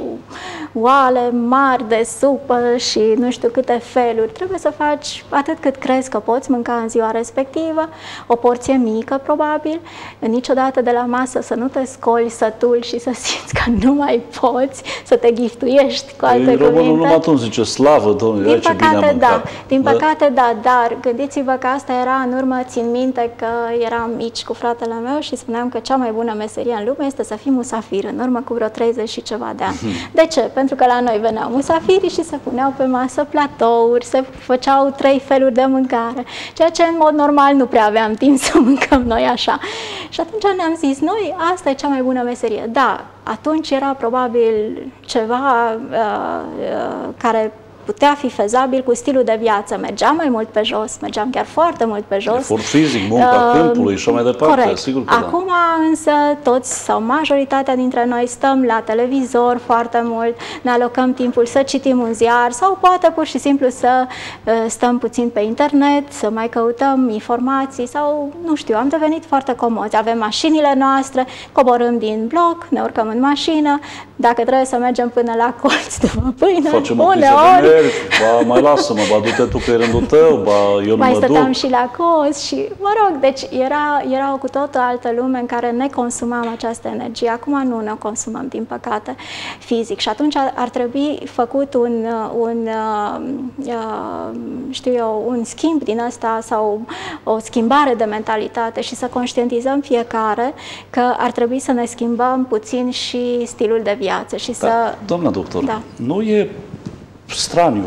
oale mari de supă și nu știu câte feluri. Trebuie să faci atât cât crezi că poți mânca în ziua respectivă, o porție mică probabil, niciodată de la masă să nu te scoli sătul și să simți că nu mai poți, să te ghiftuiești cu alte Românul numai atunci zice slavă, Domnule, din ce bine am păcate, da. mâncat. Din păcate, da, dar gândiți-vă că asta era în urmă, țin minte că eram mici cu fratele meu și spuneam că cea mai bună meserie în lume este să fii musafir, în urmă cu vreo treizeci și ceva de ani. De ce? Pentru că la noi veneau musafirii și se puneau pe masă platouri, se făceau trei feluri de mâncare, ceea ce în mod normal nu prea aveam timp să mâncăm noi așa. Și atunci ne-am zis, noi, asta e cea mai bună meserie. Da, atunci era probabil ceva uh, uh, care putea fi fezabil cu stilul de viață. Mergeam mai mult pe jos, mergeam chiar foarte mult pe jos. Efort fizic, munca uh, câmpului și mai departe, corect. Sigur că Acum da. însă toți sau majoritatea dintre noi stăm la televizor foarte mult, ne alocăm timpul să citim un ziar sau poate pur și simplu să uh, stăm puțin pe internet, să mai căutăm informații sau, nu știu, am devenit foarte comozi. Avem mașinile noastre, coborâm din bloc, ne urcăm în mașină, dacă trebuie să mergem până la colț după pâine, facem o uneori ba, mai lasă-mă, ba, du-te tu că e rândul tău, ba, eu nu mai mă stăteam duc. și la coz și, mă rog, deci era, era o cu totul altă lume în care ne consumam această energie. Acum nu ne consumăm, din păcate, fizic. Și atunci ar, ar trebui făcut un, un uh, știu eu, un schimb din ăsta sau o schimbare de mentalitate și să conștientizăm fiecare că ar trebui să ne schimbăm puțin și stilul de viață și da, să... Doamna doctor, da. nu e straniu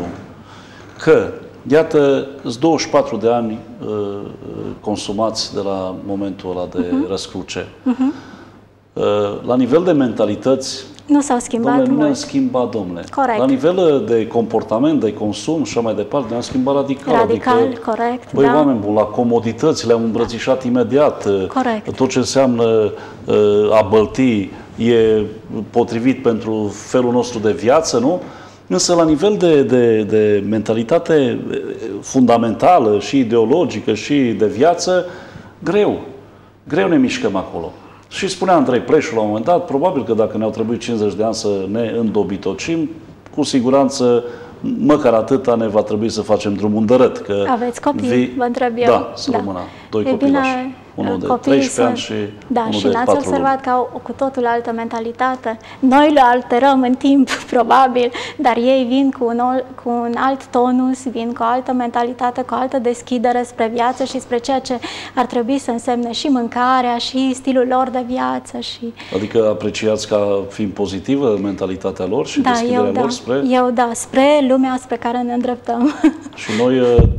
că, iată, îți douăzeci și patru de ani uh, consumați de la momentul ăla de uh-huh. răscruce. Uh-huh. Uh, la nivel de mentalități, nu s-au schimbat domnule, nu mult. ne-am schimbat, domnule. Corect. La nivel de comportament, de consum și mai departe, ne-am schimbat radical. Radical, adică, corect, băi, da. oameni buni, la comodități le-am îmbrățișat da. imediat. Corect. Tot ce înseamnă uh, a bălti e potrivit pentru felul nostru de viață, nu? Însă la nivel de, de, de mentalitate fundamentală și ideologică și de viață, greu. Greu ne mișcăm acolo. Și spunea Andrei Pleșu la un moment dat, probabil că dacă ne-au trebuit cincizeci de ani să ne îndobitocim, cu siguranță, măcar atâta ne va trebui să facem drumul îndărât. Că aveți copii, vii... vă întreb eu. Da, să da. rămână. Doi e copilași. Bine, unul de treisprezece ani și da, unul și de n-ați patru observat luni. că au o cu totul altă mentalitate. Noi le alterăm în timp, probabil, dar ei vin cu un, cu un alt tonus, vin cu o altă mentalitate, cu o altă deschidere spre viață și spre ceea ce ar trebui să însemne și mâncarea, și stilul lor de viață. Și... Adică apreciați ca fiind pozitivă mentalitatea lor și da, deschiderea eu, lor da. spre... Eu da, spre lumea spre care ne îndreptăm. Și noi,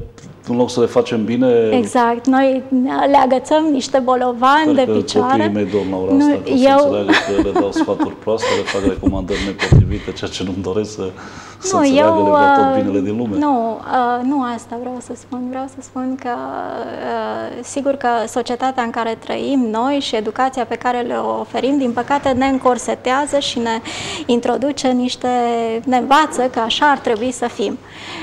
în loc să le facem bine... Exact. Noi le agățăm niște bolovani de picioare. Copiii mei dorm la ora nu, asta, că o să eu... înțeleagă că le dau sfaturi proaste, le fac recomandări nepotrivite, ceea ce nu-mi doresc să, să nu, înțeleagă, eu, le vreau tot binele din lume. Nu, uh, nu asta vreau să spun. Vreau să spun că, uh, sigur că societatea în care trăim noi și educația pe care le oferim, din păcate, ne încorsetează și ne introduce niște... ne învață că așa ar trebui să fim.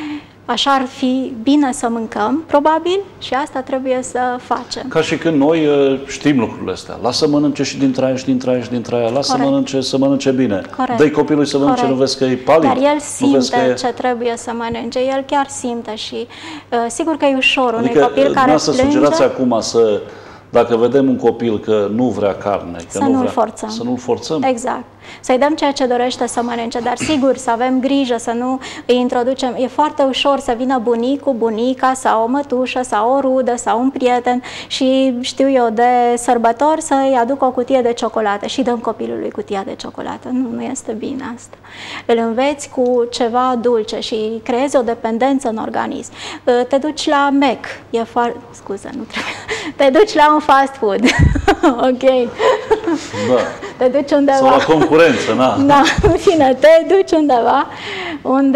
Așa ar fi bine să mâncăm, probabil, și asta trebuie să facem. Ca și când noi știm lucrurile astea. Lasă mănânce și dintre aia și dintre aia și dintre aia. Lasă Corect. mănânce să mănânce bine. Corect. Dă-i copilului să mănânce, Corect. nu vezi că e palid. Dar el simte că... ce trebuie să mănânce. El chiar simte și uh, sigur că e ușor unui adică, copil care plânge. Să sugerați acum să dacă vedem un copil că nu vrea carne, că să nu nu-l vrea, forțăm. Să nu-l forțăm. Exact. Să-i dăm ceea ce dorește să mănânce, dar sigur să avem grijă să nu îi introducem. E foarte ușor să vină bunicul, bunica sau o mătușă sau o rudă sau un prieten și știu eu de sărbători să-i aduc o cutie de ciocolată și dăm copilului cutia de ciocolată. Nu, nu este bine asta. Îl înveți cu ceva dulce și creezi o dependență în organism. Te duci la Mac, e foarte... Scuze, nu trebuie. Te duci la un fast food. Ok. Da. Te duci undeva. Sau la concurență, na. Da, în fine, te duci undeva unde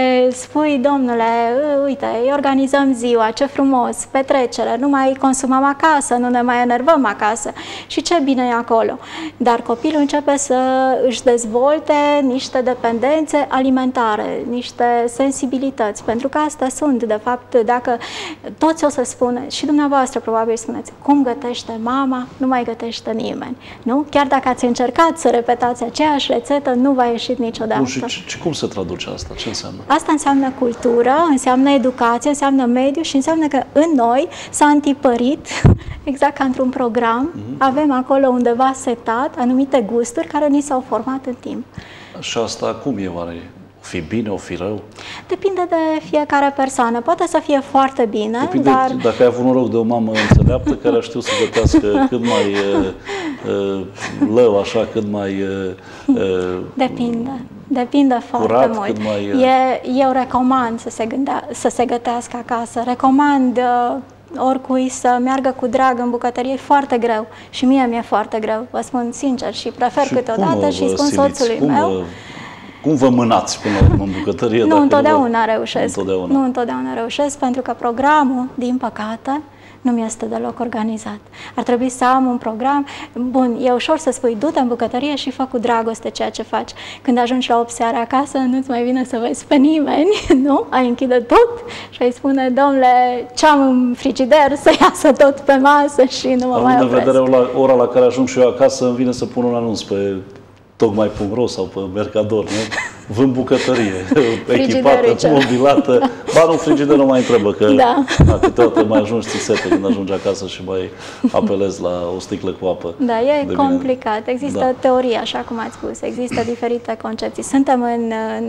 spui, domnule, uite, îi organizăm ziua, ce frumos, petrecere, nu mai consumăm acasă, nu ne mai enervăm acasă. Și ce bine e acolo. Dar copilul începe să își dezvolte niște dependențe alimentare, niște sensibilități, pentru că astea sunt, de fapt, dacă toți o să spună, și dumneavoastră probabil spuneți, cum gătește mama, nu mai gătește nimeni, nu? Chiar dacă ați încercat să repetați aceeași rețetă, nu va ieși niciodată. Nu, și, și cum se traduce asta? Ce înseamnă? Asta înseamnă cultură, înseamnă educație, înseamnă mediu și înseamnă că în noi s-a întipărit, exact ca într-un program, mm-hmm. avem acolo undeva setat anumite gusturi care ni s-au format în timp. Și asta cum e oare? O fi bine, o fi rău? Depinde de fiecare persoană. Poate să fie foarte bine, Depinde dar... dacă ai avut noroc de o mamă înțeleaptă care a știut să gătească cât mai uh, uh, lău, așa, cât mai... Uh, uh, Depinde. Depinde foarte curat, mult. cât mai... Uh... E, eu recomand să se, gândea, să se gătească acasă. Recomand... Uh, oricui să meargă cu drag în bucătărie, e foarte greu. Și mie mi-e foarte greu, vă spun sincer, și prefer și câteodată și spun soțului cum meu. Vă, cum vă mânați până la urmă în bucătărie? Nu întotdeauna vă... reușesc. Întotdeauna. Nu întotdeauna reușesc, pentru că programul, din păcate, nu mi este deloc organizat. Ar trebui să am un program. Bun, e ușor să spui, du-te în bucătărie și fă cu dragoste ceea ce faci. Când ajungi la opt seara acasă, nu-ți mai vine să vezi pe nimeni, nu? Ai închide tot și ai spune, domnule, ce am în frigider, să iasă tot pe masă și nu mă Având mai în opresc. vedere ora, ora la care ajung și eu acasă, îmi vine să pun un anunț pe tocmai punct ro sau pe Mercador, nu? Vând bucătărie, echipată, mobilată. Ba nu, frigiderul mai întrebă, că da. Da, câteodată mai ajungi țisete când ajungi acasă și mai apelezi la o sticlă cu apă. Da, e complicat. Există da. teorie, așa cum ați spus, există diferite concepții. Suntem în, în,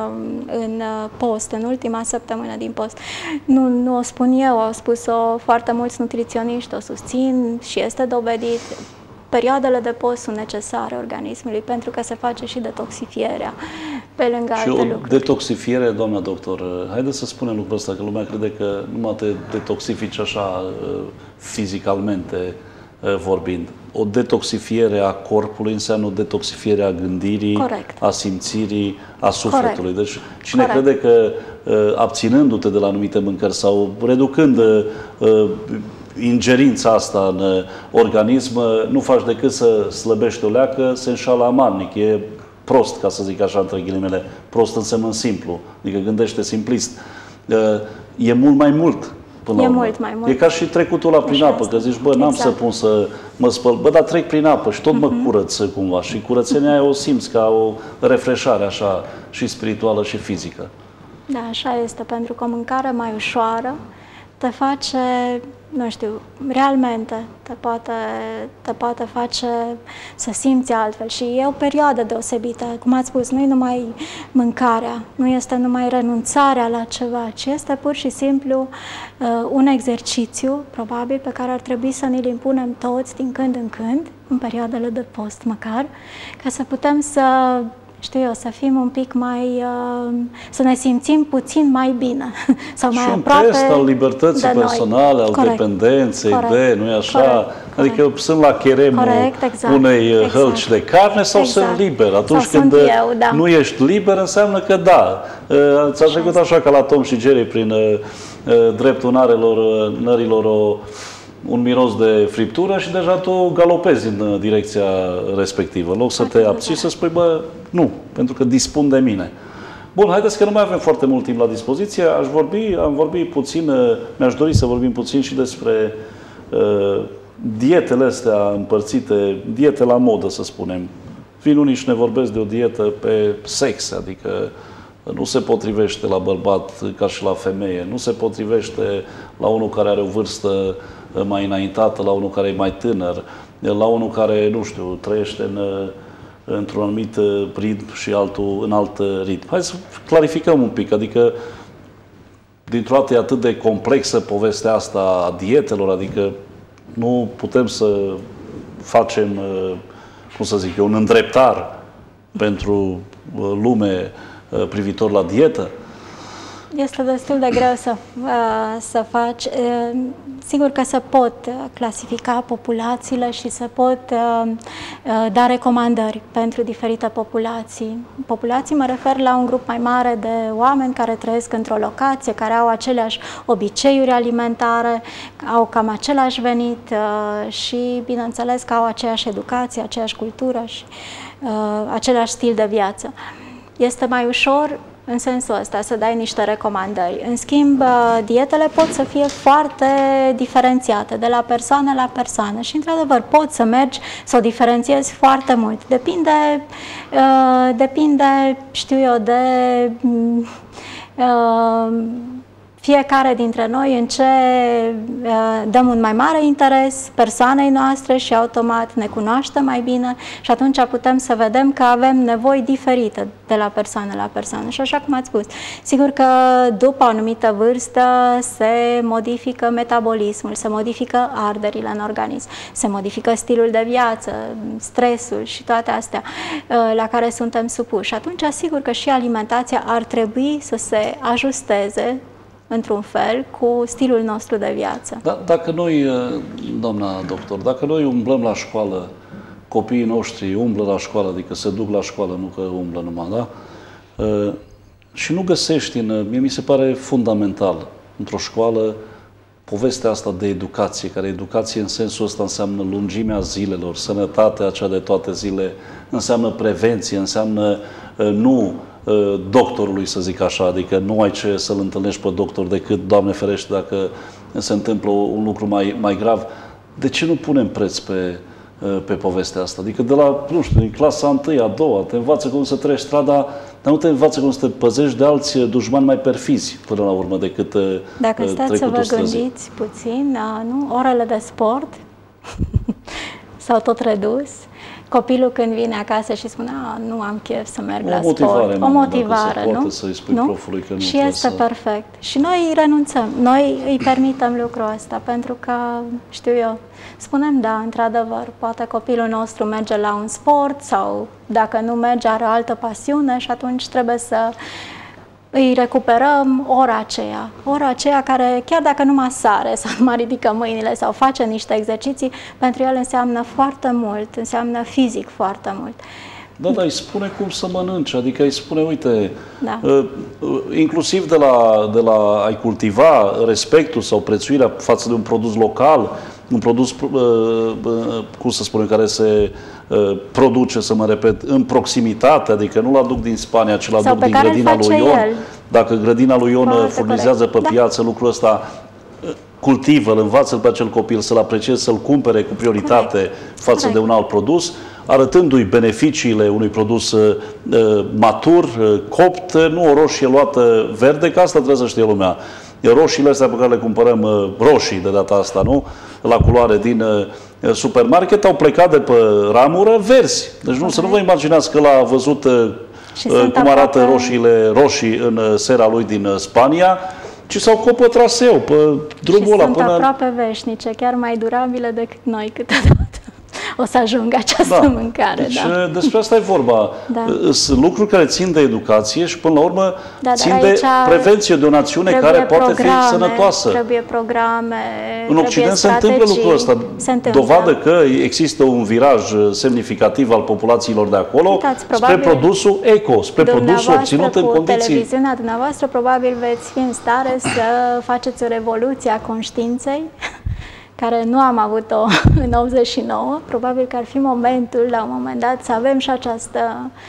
în post, în ultima săptămână din post. Nu, nu o spun eu, au spus-o foarte mulți nutriționiști, o susțin și este dovedit. Perioadele de post sunt necesare organismului pentru că se face și detoxifierea pe lângă și alte o lucruri. detoxifiere, doamna doctor, haideți să spunem lucrul ăsta, că lumea crede că numai te detoxifici așa fizicalmente vorbind. O detoxifiere a corpului înseamnă o detoxifiere a gândirii, corect. A simțirii, a sufletului. Corect. Deci cine corect. crede că abținându-te de la anumite mâncări sau reducând ingerința asta în organism, nu faci decât să slăbești o leacă, se înșală amarnic. E prost, ca să zic așa, între ghilimele. Prost înseamnă simplu, adică gândește simplist. E mult mai mult. Până e la urmă. mult mai mult. E ca și trecutul la prin așa apă, este. că zici, bă, n-am exact. să pun să mă spăl, bă, dar trec prin apă și tot mă uh-huh. curăț cumva. Și curățenia aia o simți ca o refreșare așa și spirituală și fizică. Da, așa este, pentru că o mâncare mai ușoară te face, nu știu, realmente te poate, te poate face să simți altfel și e o perioadă deosebită. Cum ați spus, nu e numai mâncarea, nu este numai renunțarea la ceva, ci este pur și simplu uh, un exercițiu, probabil, pe care ar trebui să ne-l impunem toți din când în când, în perioadele de post măcar, ca să putem să știu eu, să fim un pic mai, uh, să ne simțim puțin mai bine sau mai și aproape un test al libertății personale, al corect. dependenței corect. de, nu-i așa? Corect. Adică corect. sunt la cheremul corect, exact. unei exact. hălci de carne sau exact. sunt liber? Atunci sau când eu, da. nu ești liber, înseamnă că da. Ți-a trecut așa ca la Tom și Jerry prin uh, dreptul narelor, nărilor o un miros de friptură și deja tu galopezi în direcția respectivă. În loc să te abții, să spui, bă, nu, pentru că dispun de mine. Bun, haideți că nu mai avem foarte mult timp la dispoziție. Aș vorbi, am vorbit puțin, mi-aș dori să vorbim puțin și despre uh, dietele astea împărțite, diete la modă, să spunem. Vin unii și ne vorbesc de o dietă pe sex, adică nu se potrivește la bărbat ca și la femeie, nu se potrivește la unul care are o vârstă mai înaintată, la unul care e mai tânăr, la unul care, nu știu, trăiește în, într-un anumit ritm și altul în alt ritm. Hai să clarificăm un pic, adică dintr-o dată e atât de complexă povestea asta a dietelor, adică nu putem să facem, cum să zic eu, un îndreptar pentru lume privitor la dietă? Este destul de greu să, să faci. Sigur că se pot clasifica populațiile și se pot da recomandări pentru diferite populații. Populații mă refer la un grup mai mare de oameni care trăiesc într-o locație, care au aceleași obiceiuri alimentare, au cam același venit și, bineînțeles, că au aceeași educație, aceeași cultură și același stil de viață. Este mai ușor în sensul ăsta să dai niște recomandări. În schimb, dietele pot să fie foarte diferențiate de la persoană la persoană și, într-adevăr, poți să mergi să o diferențiezi foarte mult. Depinde, uh, depinde, știu eu, de uh, fiecare dintre noi în ce uh, dăm un mai mare interes persoanei noastre și automat ne cunoaște mai bine și atunci putem să vedem că avem nevoi diferite de la persoană la persoană. Și așa cum ați spus, sigur că după o anumită vârstă se modifică metabolismul, se modifică arderile în organism, se modifică stilul de viață, stresul și toate astea uh, la care suntem supuși. Și atunci, sigur că și alimentația ar trebui să se ajusteze într-un fel, cu stilul nostru de viață. Da, dacă noi, doamna doctor, dacă noi umblăm la școală, copiii noștri umblă la școală, adică se duc la școală, nu că umblă numai, da? Și nu găsești, în, mie mi se pare fundamental, într-o școală, povestea asta de educație, care educație în sensul ăsta înseamnă lungimea zilelor, sănătatea cea de toate zile, înseamnă prevenție, înseamnă nu doctorului, să zic așa, adică nu ai ce să-l întâlnești pe doctor decât, Doamne ferește, dacă se întâmplă un lucru mai, mai grav. De ce nu punem preț pe, pe povestea asta? Adică de la, nu știu, din clasa întâi, a doua, te învață cum să treci strada, dar nu te învață cum să te păzești de alți dușmani mai perfizi, până la urmă, decât Dacă stați să vă gândiți puțin, nu? Orele de sport s-au tot redus. Copilul când vine acasă și spune, a, nu am chef să merg o la motivare, sport. O motivare, nu? Să-i spui nu? profului că nu și este să... perfect. Și noi renunțăm, noi îi permitem lucrul ăsta, pentru că, știu eu, spunem, da, într-adevăr, poate copilul nostru merge la un sport sau dacă nu merge, are o altă pasiune și atunci trebuie să îi recuperăm ora aceea, ora aceea care, chiar dacă nu mai sare sau nu mai ridică mâinile sau face niște exerciții, pentru el înseamnă foarte mult, înseamnă fizic foarte mult. Da, dar îi spune cum să mănânce, adică îi spune, uite, da. uh, inclusiv de la, de la a-i cultiva respectul sau prețuirea față de un produs local, un produs, uh, uh, cum să spunem, care se uh, produce, să mă repet, în proximitate, adică nu-l aduc din Spania, ci-l aduc din grădina lui Ion. El. Dacă grădina lui Ion Foarte furnizează corect. pe piață da. lucrul ăsta, cultivă-l, învață-l pe acel copil să-l aprecieze, să-l cumpere cu prioritate corect. față corect. de un alt produs, arătându-i beneficiile unui produs uh, matur, uh, copt, nu o roșie luată verde, că asta trebuie să știe lumea. Roșiile astea pe care le cumpărăm, uh, roșii de data asta, nu? La culoare din uh, supermarket, au plecat de pe ramură verzi. Deci nu, okay. să nu vă imaginați că l-a văzut uh, cum arată aproape... roșiile roșii în uh, sera lui din uh, Spania, ci s-au copă traseu pe drumul și ăla. sunt până... aproape veșnice, chiar mai durabile decât noi câteodată. O să ajungă această da. mâncare. Deci, da. despre asta e vorba. Da. Sunt lucruri care țin de educație și, până la urmă, da, țin de prevenție de o națiune care poate fi sănătoasă. Trebuie programe, În Occident se întâmplă lucrul ăsta. Dovadă că există un viraj semnificativ al populațiilor de acolo Uitați, spre produsul eco, spre produsul obținut în condiții... televiziunea dumneavoastră, probabil veți fi în stare să faceți o revoluție a conștiinței, care nu am avut-o în optzeci și nouă, probabil că ar fi momentul, la un moment dat, să avem și această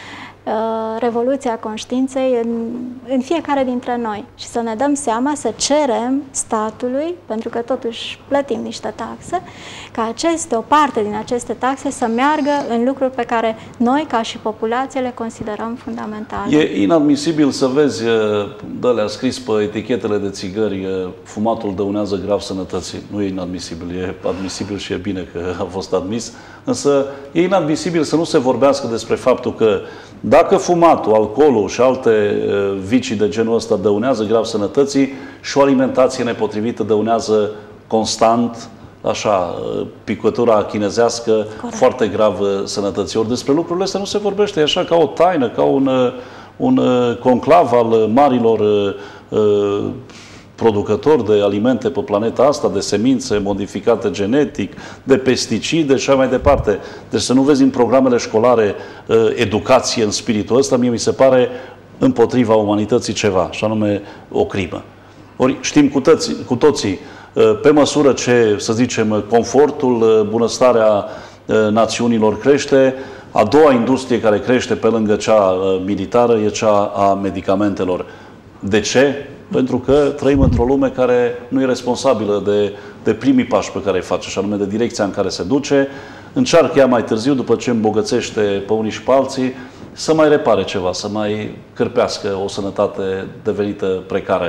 revoluția conștiinței în, în fiecare dintre noi și să ne dăm seama, să cerem statului, pentru că totuși plătim niște taxe, ca aceste, o parte din aceste taxe să meargă în lucruri pe care noi, ca și populație, le considerăm fundamentale. E inadmisibil să vezi, dă-le-a scris pe etichetele de țigări, fumatul dăunează grav sănătății. Nu e inadmisibil, e admisibil și e bine că a fost admis, însă e inadmisibil să nu se vorbească despre faptul că dacă fumatul, alcoolul și alte vicii de genul ăsta dăunează grav sănătății și o alimentație nepotrivită dăunează constant, așa, picătura chinezească, corect, foarte gravă sănătății. Ori despre lucrurile astea nu se vorbește, e așa ca o taină, ca un, un conclav al marilor uh, producători de alimente pe planeta asta, de semințe modificate genetic, de pesticide și așa mai departe. Deci să nu vezi în programele școlare uh, educație în spiritul ăsta, mie mi se pare împotriva umanității ceva, și anume o crimă. Ori știm cu, tăți, cu toții, uh, pe măsură ce, să zicem, confortul, uh, bunăstarea uh, națiunilor crește, a doua industrie care crește pe lângă cea uh, militară e cea a medicamentelor. De ce? Pentru că trăim într-o lume care nu e responsabilă de, de primii pași pe care îi face, și anume de direcția în care se duce. Încearcă ea mai târziu, după ce îmbogățește pe unii și pe alții, să mai repare ceva, să mai cârpească o sănătate devenită precară.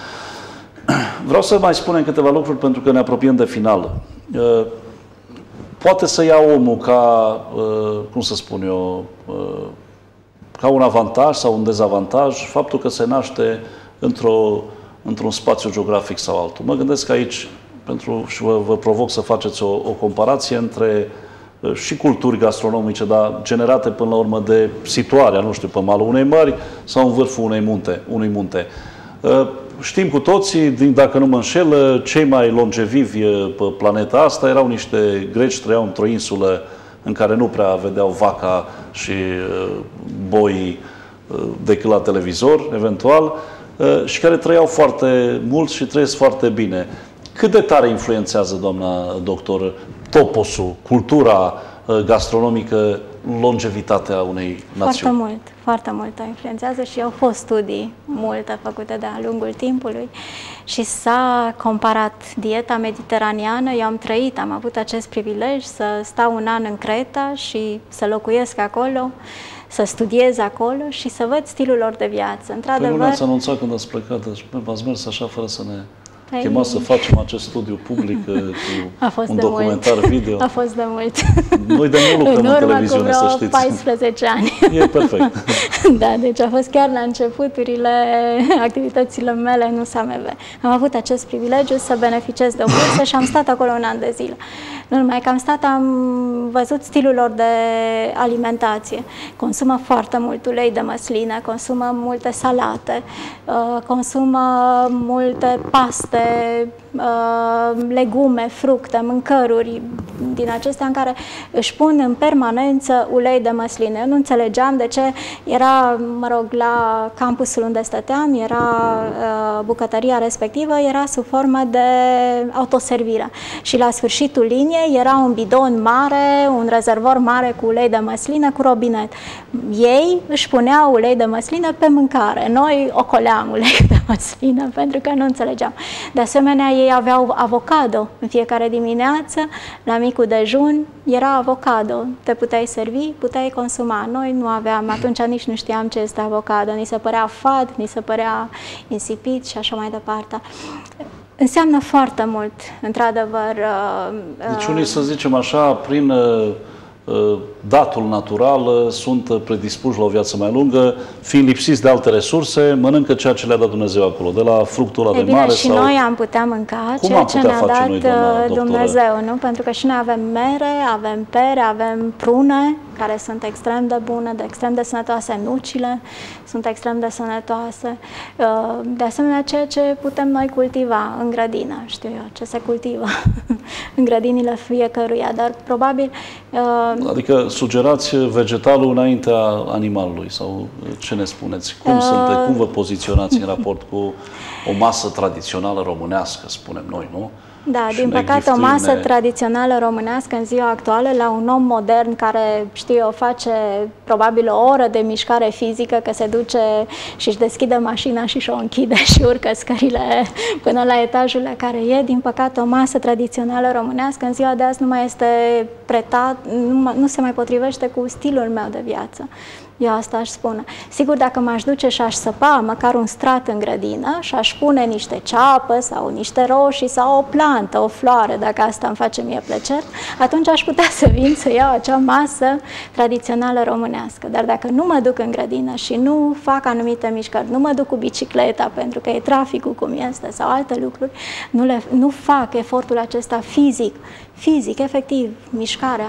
Vreau să mai spunem câteva lucruri pentru că ne apropiem de final. Poate să ia omul ca, cum să spun eu, ca un avantaj sau un dezavantaj faptul că se naște într-o, într-un spațiu geografic sau altul. Mă gândesc aici, pentru, și vă, vă provoc să faceți o, o comparație între și culturi gastronomice, dar generate până la urmă de situarea, nu știu, pe malul unei mări sau în vârful unei munte, unui munte. Știm cu toții, dacă nu mă înșel, cei mai longevivi pe planeta asta erau niște greci, trăiau într-o insulă în care nu prea vedeau vaca și boii decât la televizor, eventual, și care trăiau foarte mult și trăiesc foarte bine. Cât de tare influențează, doamna doctor, toposul, cultura gastronomică, longevitatea unei națiuni? Foarte mult, foarte mult o influențează și au fost studii multe făcute de-a lungul timpului și s-a comparat dieta mediteraneană. Eu am trăit, am avut acest privilej să stau un an în Creta și să locuiesc acolo, să studiez acolo și să văd stilul lor de viață. Într-adevăr, nu ne-ați anunțat când ați plecat, deci v-ați mers așa fără să ne chemați să facem acest studiu public cu un documentar mult. video. A fost de mult. Noi de mult lucrăm în, în televiziune, să știți. paisprezece ani. E perfect. Da, deci a fost chiar la începuturile activităților mele în U S A M V. Am avut acest privilegiu să beneficiez de o bursă și am stat acolo un an de zile. Nu numai că am stat, am văzut stilul lor de alimentație. Consumă foarte mult ulei de măsline, consumă multe salate, consumă multe paste, legume, fructe, mâncăruri din acestea în care își pun în permanență ulei de măsline. Eu nu înțelegeam de ce era, mă rog, la campusul unde stăteam, era bucătăria respectivă, era sub formă de autoservire. Și la sfârșitul liniei era un bidon mare, un rezervor mare cu ulei de măsline, cu robinet. Ei își puneau ulei de măsline pe mâncare. Noi ocoleam ulei de măsline pentru că nu înțelegeam. De asemenea, ei aveau avocado în fiecare dimineață, la micul dejun era avocado. Te puteai servi, puteai consuma. Noi nu aveam, atunci nici nu știam ce este avocado. Ni se părea fad, ni se părea insipid și așa mai departe. Înseamnă foarte mult, într-adevăr. Deci unii, să zicem așa, prin datul natural, sunt predispuși la o viață mai lungă, fiind lipsiți de alte resurse, mănâncă ceea ce le-a dat Dumnezeu acolo, de la fructul ăla de bine, mare. Și sau... noi am putea mânca Cum ceea ce ne-a dat noi, Dumnezeu, nu? Pentru că și noi avem mere, avem pere, avem prune, care sunt extrem de bune, de extrem de sănătoase, nucile sunt extrem de sănătoase. De asemenea, ceea ce putem noi cultiva în grădină, știu eu, ce se cultivă în grădinile fiecăruia, dar probabil... Adică sugerați vegetalul înaintea animalului, sau ce ne spuneți? Cum, uh... sunte, cum vă poziționați în raport cu o masă tradițională românească, spunem noi, nu? Da, din păcate o masă tradițională românească în ziua actuală, la un om modern care, știu eu, face probabil o oră de mișcare fizică, că se duce și își deschide mașina și și-o închide și urcă scările până la etajul la care e, din păcate o masă tradițională românească în ziua de azi nu mai este pretat, nu, nu se mai potrivește cu stilul meu de viață. Eu asta aș spune. Sigur, dacă m-aș duce și aș săpa măcar un strat în grădină și aș pune niște ceapă sau niște roșii sau o plantă, o floare, dacă asta îmi face mie plăcere, atunci aș putea să vin să iau acea masă tradițională românească. Dar dacă nu mă duc în grădină și nu fac anumite mișcări, nu mă duc cu bicicleta pentru că e traficul cum este sau alte lucruri, nu, le, nu fac efortul acesta fizic, fizic, efectiv, mișcarea,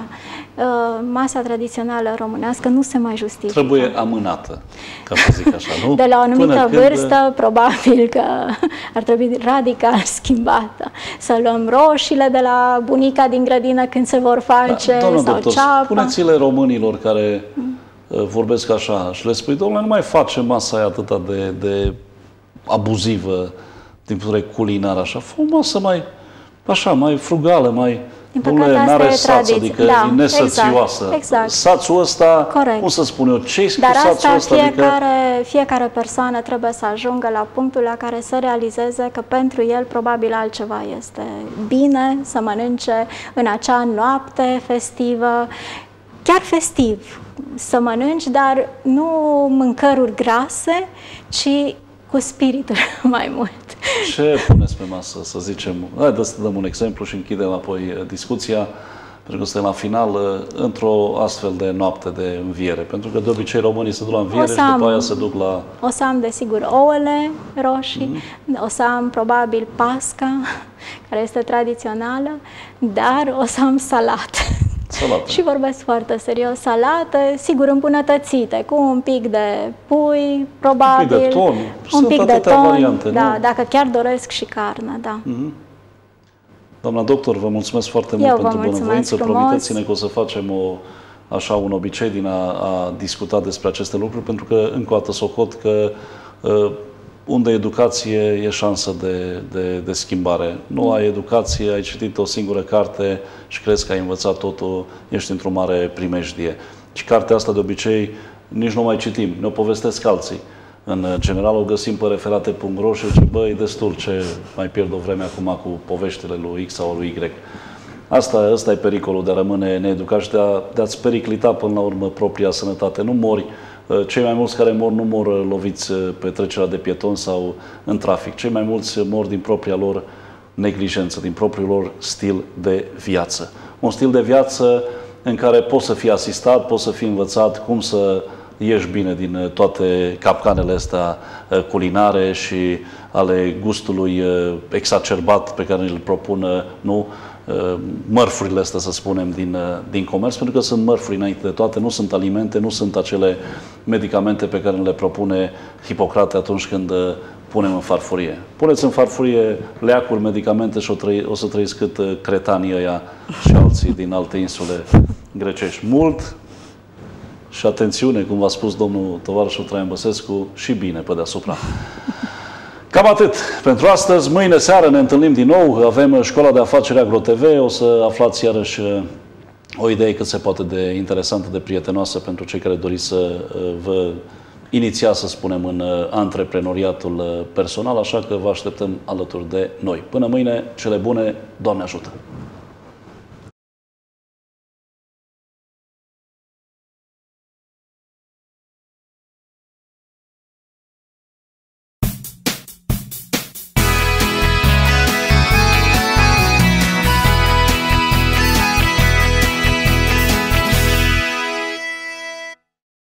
masa tradițională românească nu se mai justifică. Trebuie amânată, ca să zic așa, nu? De la o anumită Până vârstă, când... probabil că ar trebui radical schimbată. Să luăm roșiile de la bunica din grădină când se vor face, da, sau doctor, ceapa. spuneți-le românilor care mm. vorbesc așa și le spui, domnule, nu mai face masa aia atâta de, de abuzivă din punct de vedere culinar, așa. Fă o masă mai, așa, mai frugală, mai... Din păcate, asta e tradiție. Adică da, e nesățioasă. Exact, exact. Sațul ăsta, corect. cum să spun eu, ce-i cu Dar sațul asta ăsta? fiecare, Adică... fiecare persoană trebuie să ajungă la punctul la care să realizeze că pentru el probabil altceva este bine să mănânce în acea noapte festivă, chiar festiv, să mănânci, dar nu mâncăruri grase, ci cu spiritul mai mult. Ce puneți pe masă, să zicem? Haideți să dăm un exemplu și închidem apoi discuția, pentru că suntem la final într-o astfel de noapte de înviere. Pentru că de obicei românii se duc la înviere și am, după aia se duc la... O să am, desigur, ouăle roșii, mm-hmm. o să am probabil pasca, care este tradițională, dar o să am salată. Salată. Și vorbesc foarte serios, salată, sigur îmbunătățite, cu un pic de pui, probabil. Un pic de ton. Un Sunt pic de ton, variante, da, nu? dacă chiar doresc și carne, da. Mm-hmm. Doamna doctor, vă mulțumesc foarte mult Eu pentru bunăvoință. frumos. Promiteți-ne că o să facem o, așa un obicei din a, a discuta despre aceste lucruri, pentru că, încă o dată, socot că uh, unde e educație e șansă de, de, de schimbare. Nu ai educație, ai citit o singură carte și crezi că ai învățat totul, ești într-o mare primejdie. Și cartea asta, de obicei, nici nu mai citim, ne-o povestesc alții. În general o găsim pe referate punct ro și zice, bă, e destul, ce mai pierd o vreme acum cu poveștile lui X sau lui Y. Asta, asta e pericolul de a rămâne needucat și de, a, de a-ți periclita până la urmă propria sănătate. Nu mori, cei mai mulți care mor nu mor loviți pe trecerea de pieton sau în trafic. Cei mai mulți mor din propria lor neglijență, din propriul lor stil de viață. Un stil de viață în care poți să fii asistat, poți să fii învățat cum să ieși bine din toate capcanele astea culinare și ale gustului exacerbat pe care îl propun, nu, mărfurile astea, să spunem, din, din comerț, pentru că sunt mărfuri înainte de toate, nu sunt alimente, nu sunt acele medicamente pe care le propune Hipocrate atunci când punem în farfurie. Puneți în farfurie leacuri, medicamente și o, trăi, o să trăiți cât cretanii ăia și alții din alte insule grecești. Mult și atențiune, cum v-a spus domnul tovarășul Traian Băsescu, și bine pe deasupra. Cam atât pentru astăzi. Mâine seară ne întâlnim din nou. Avem Școala de Afaceri Agro T V. O să aflați iarăși o idee cât se poate de interesantă, de prietenoasă pentru cei care doriți să vă inițiați, să spunem, în antreprenoriatul personal. Așa că vă așteptăm alături de noi. Până mâine, cele bune, Doamne ajută!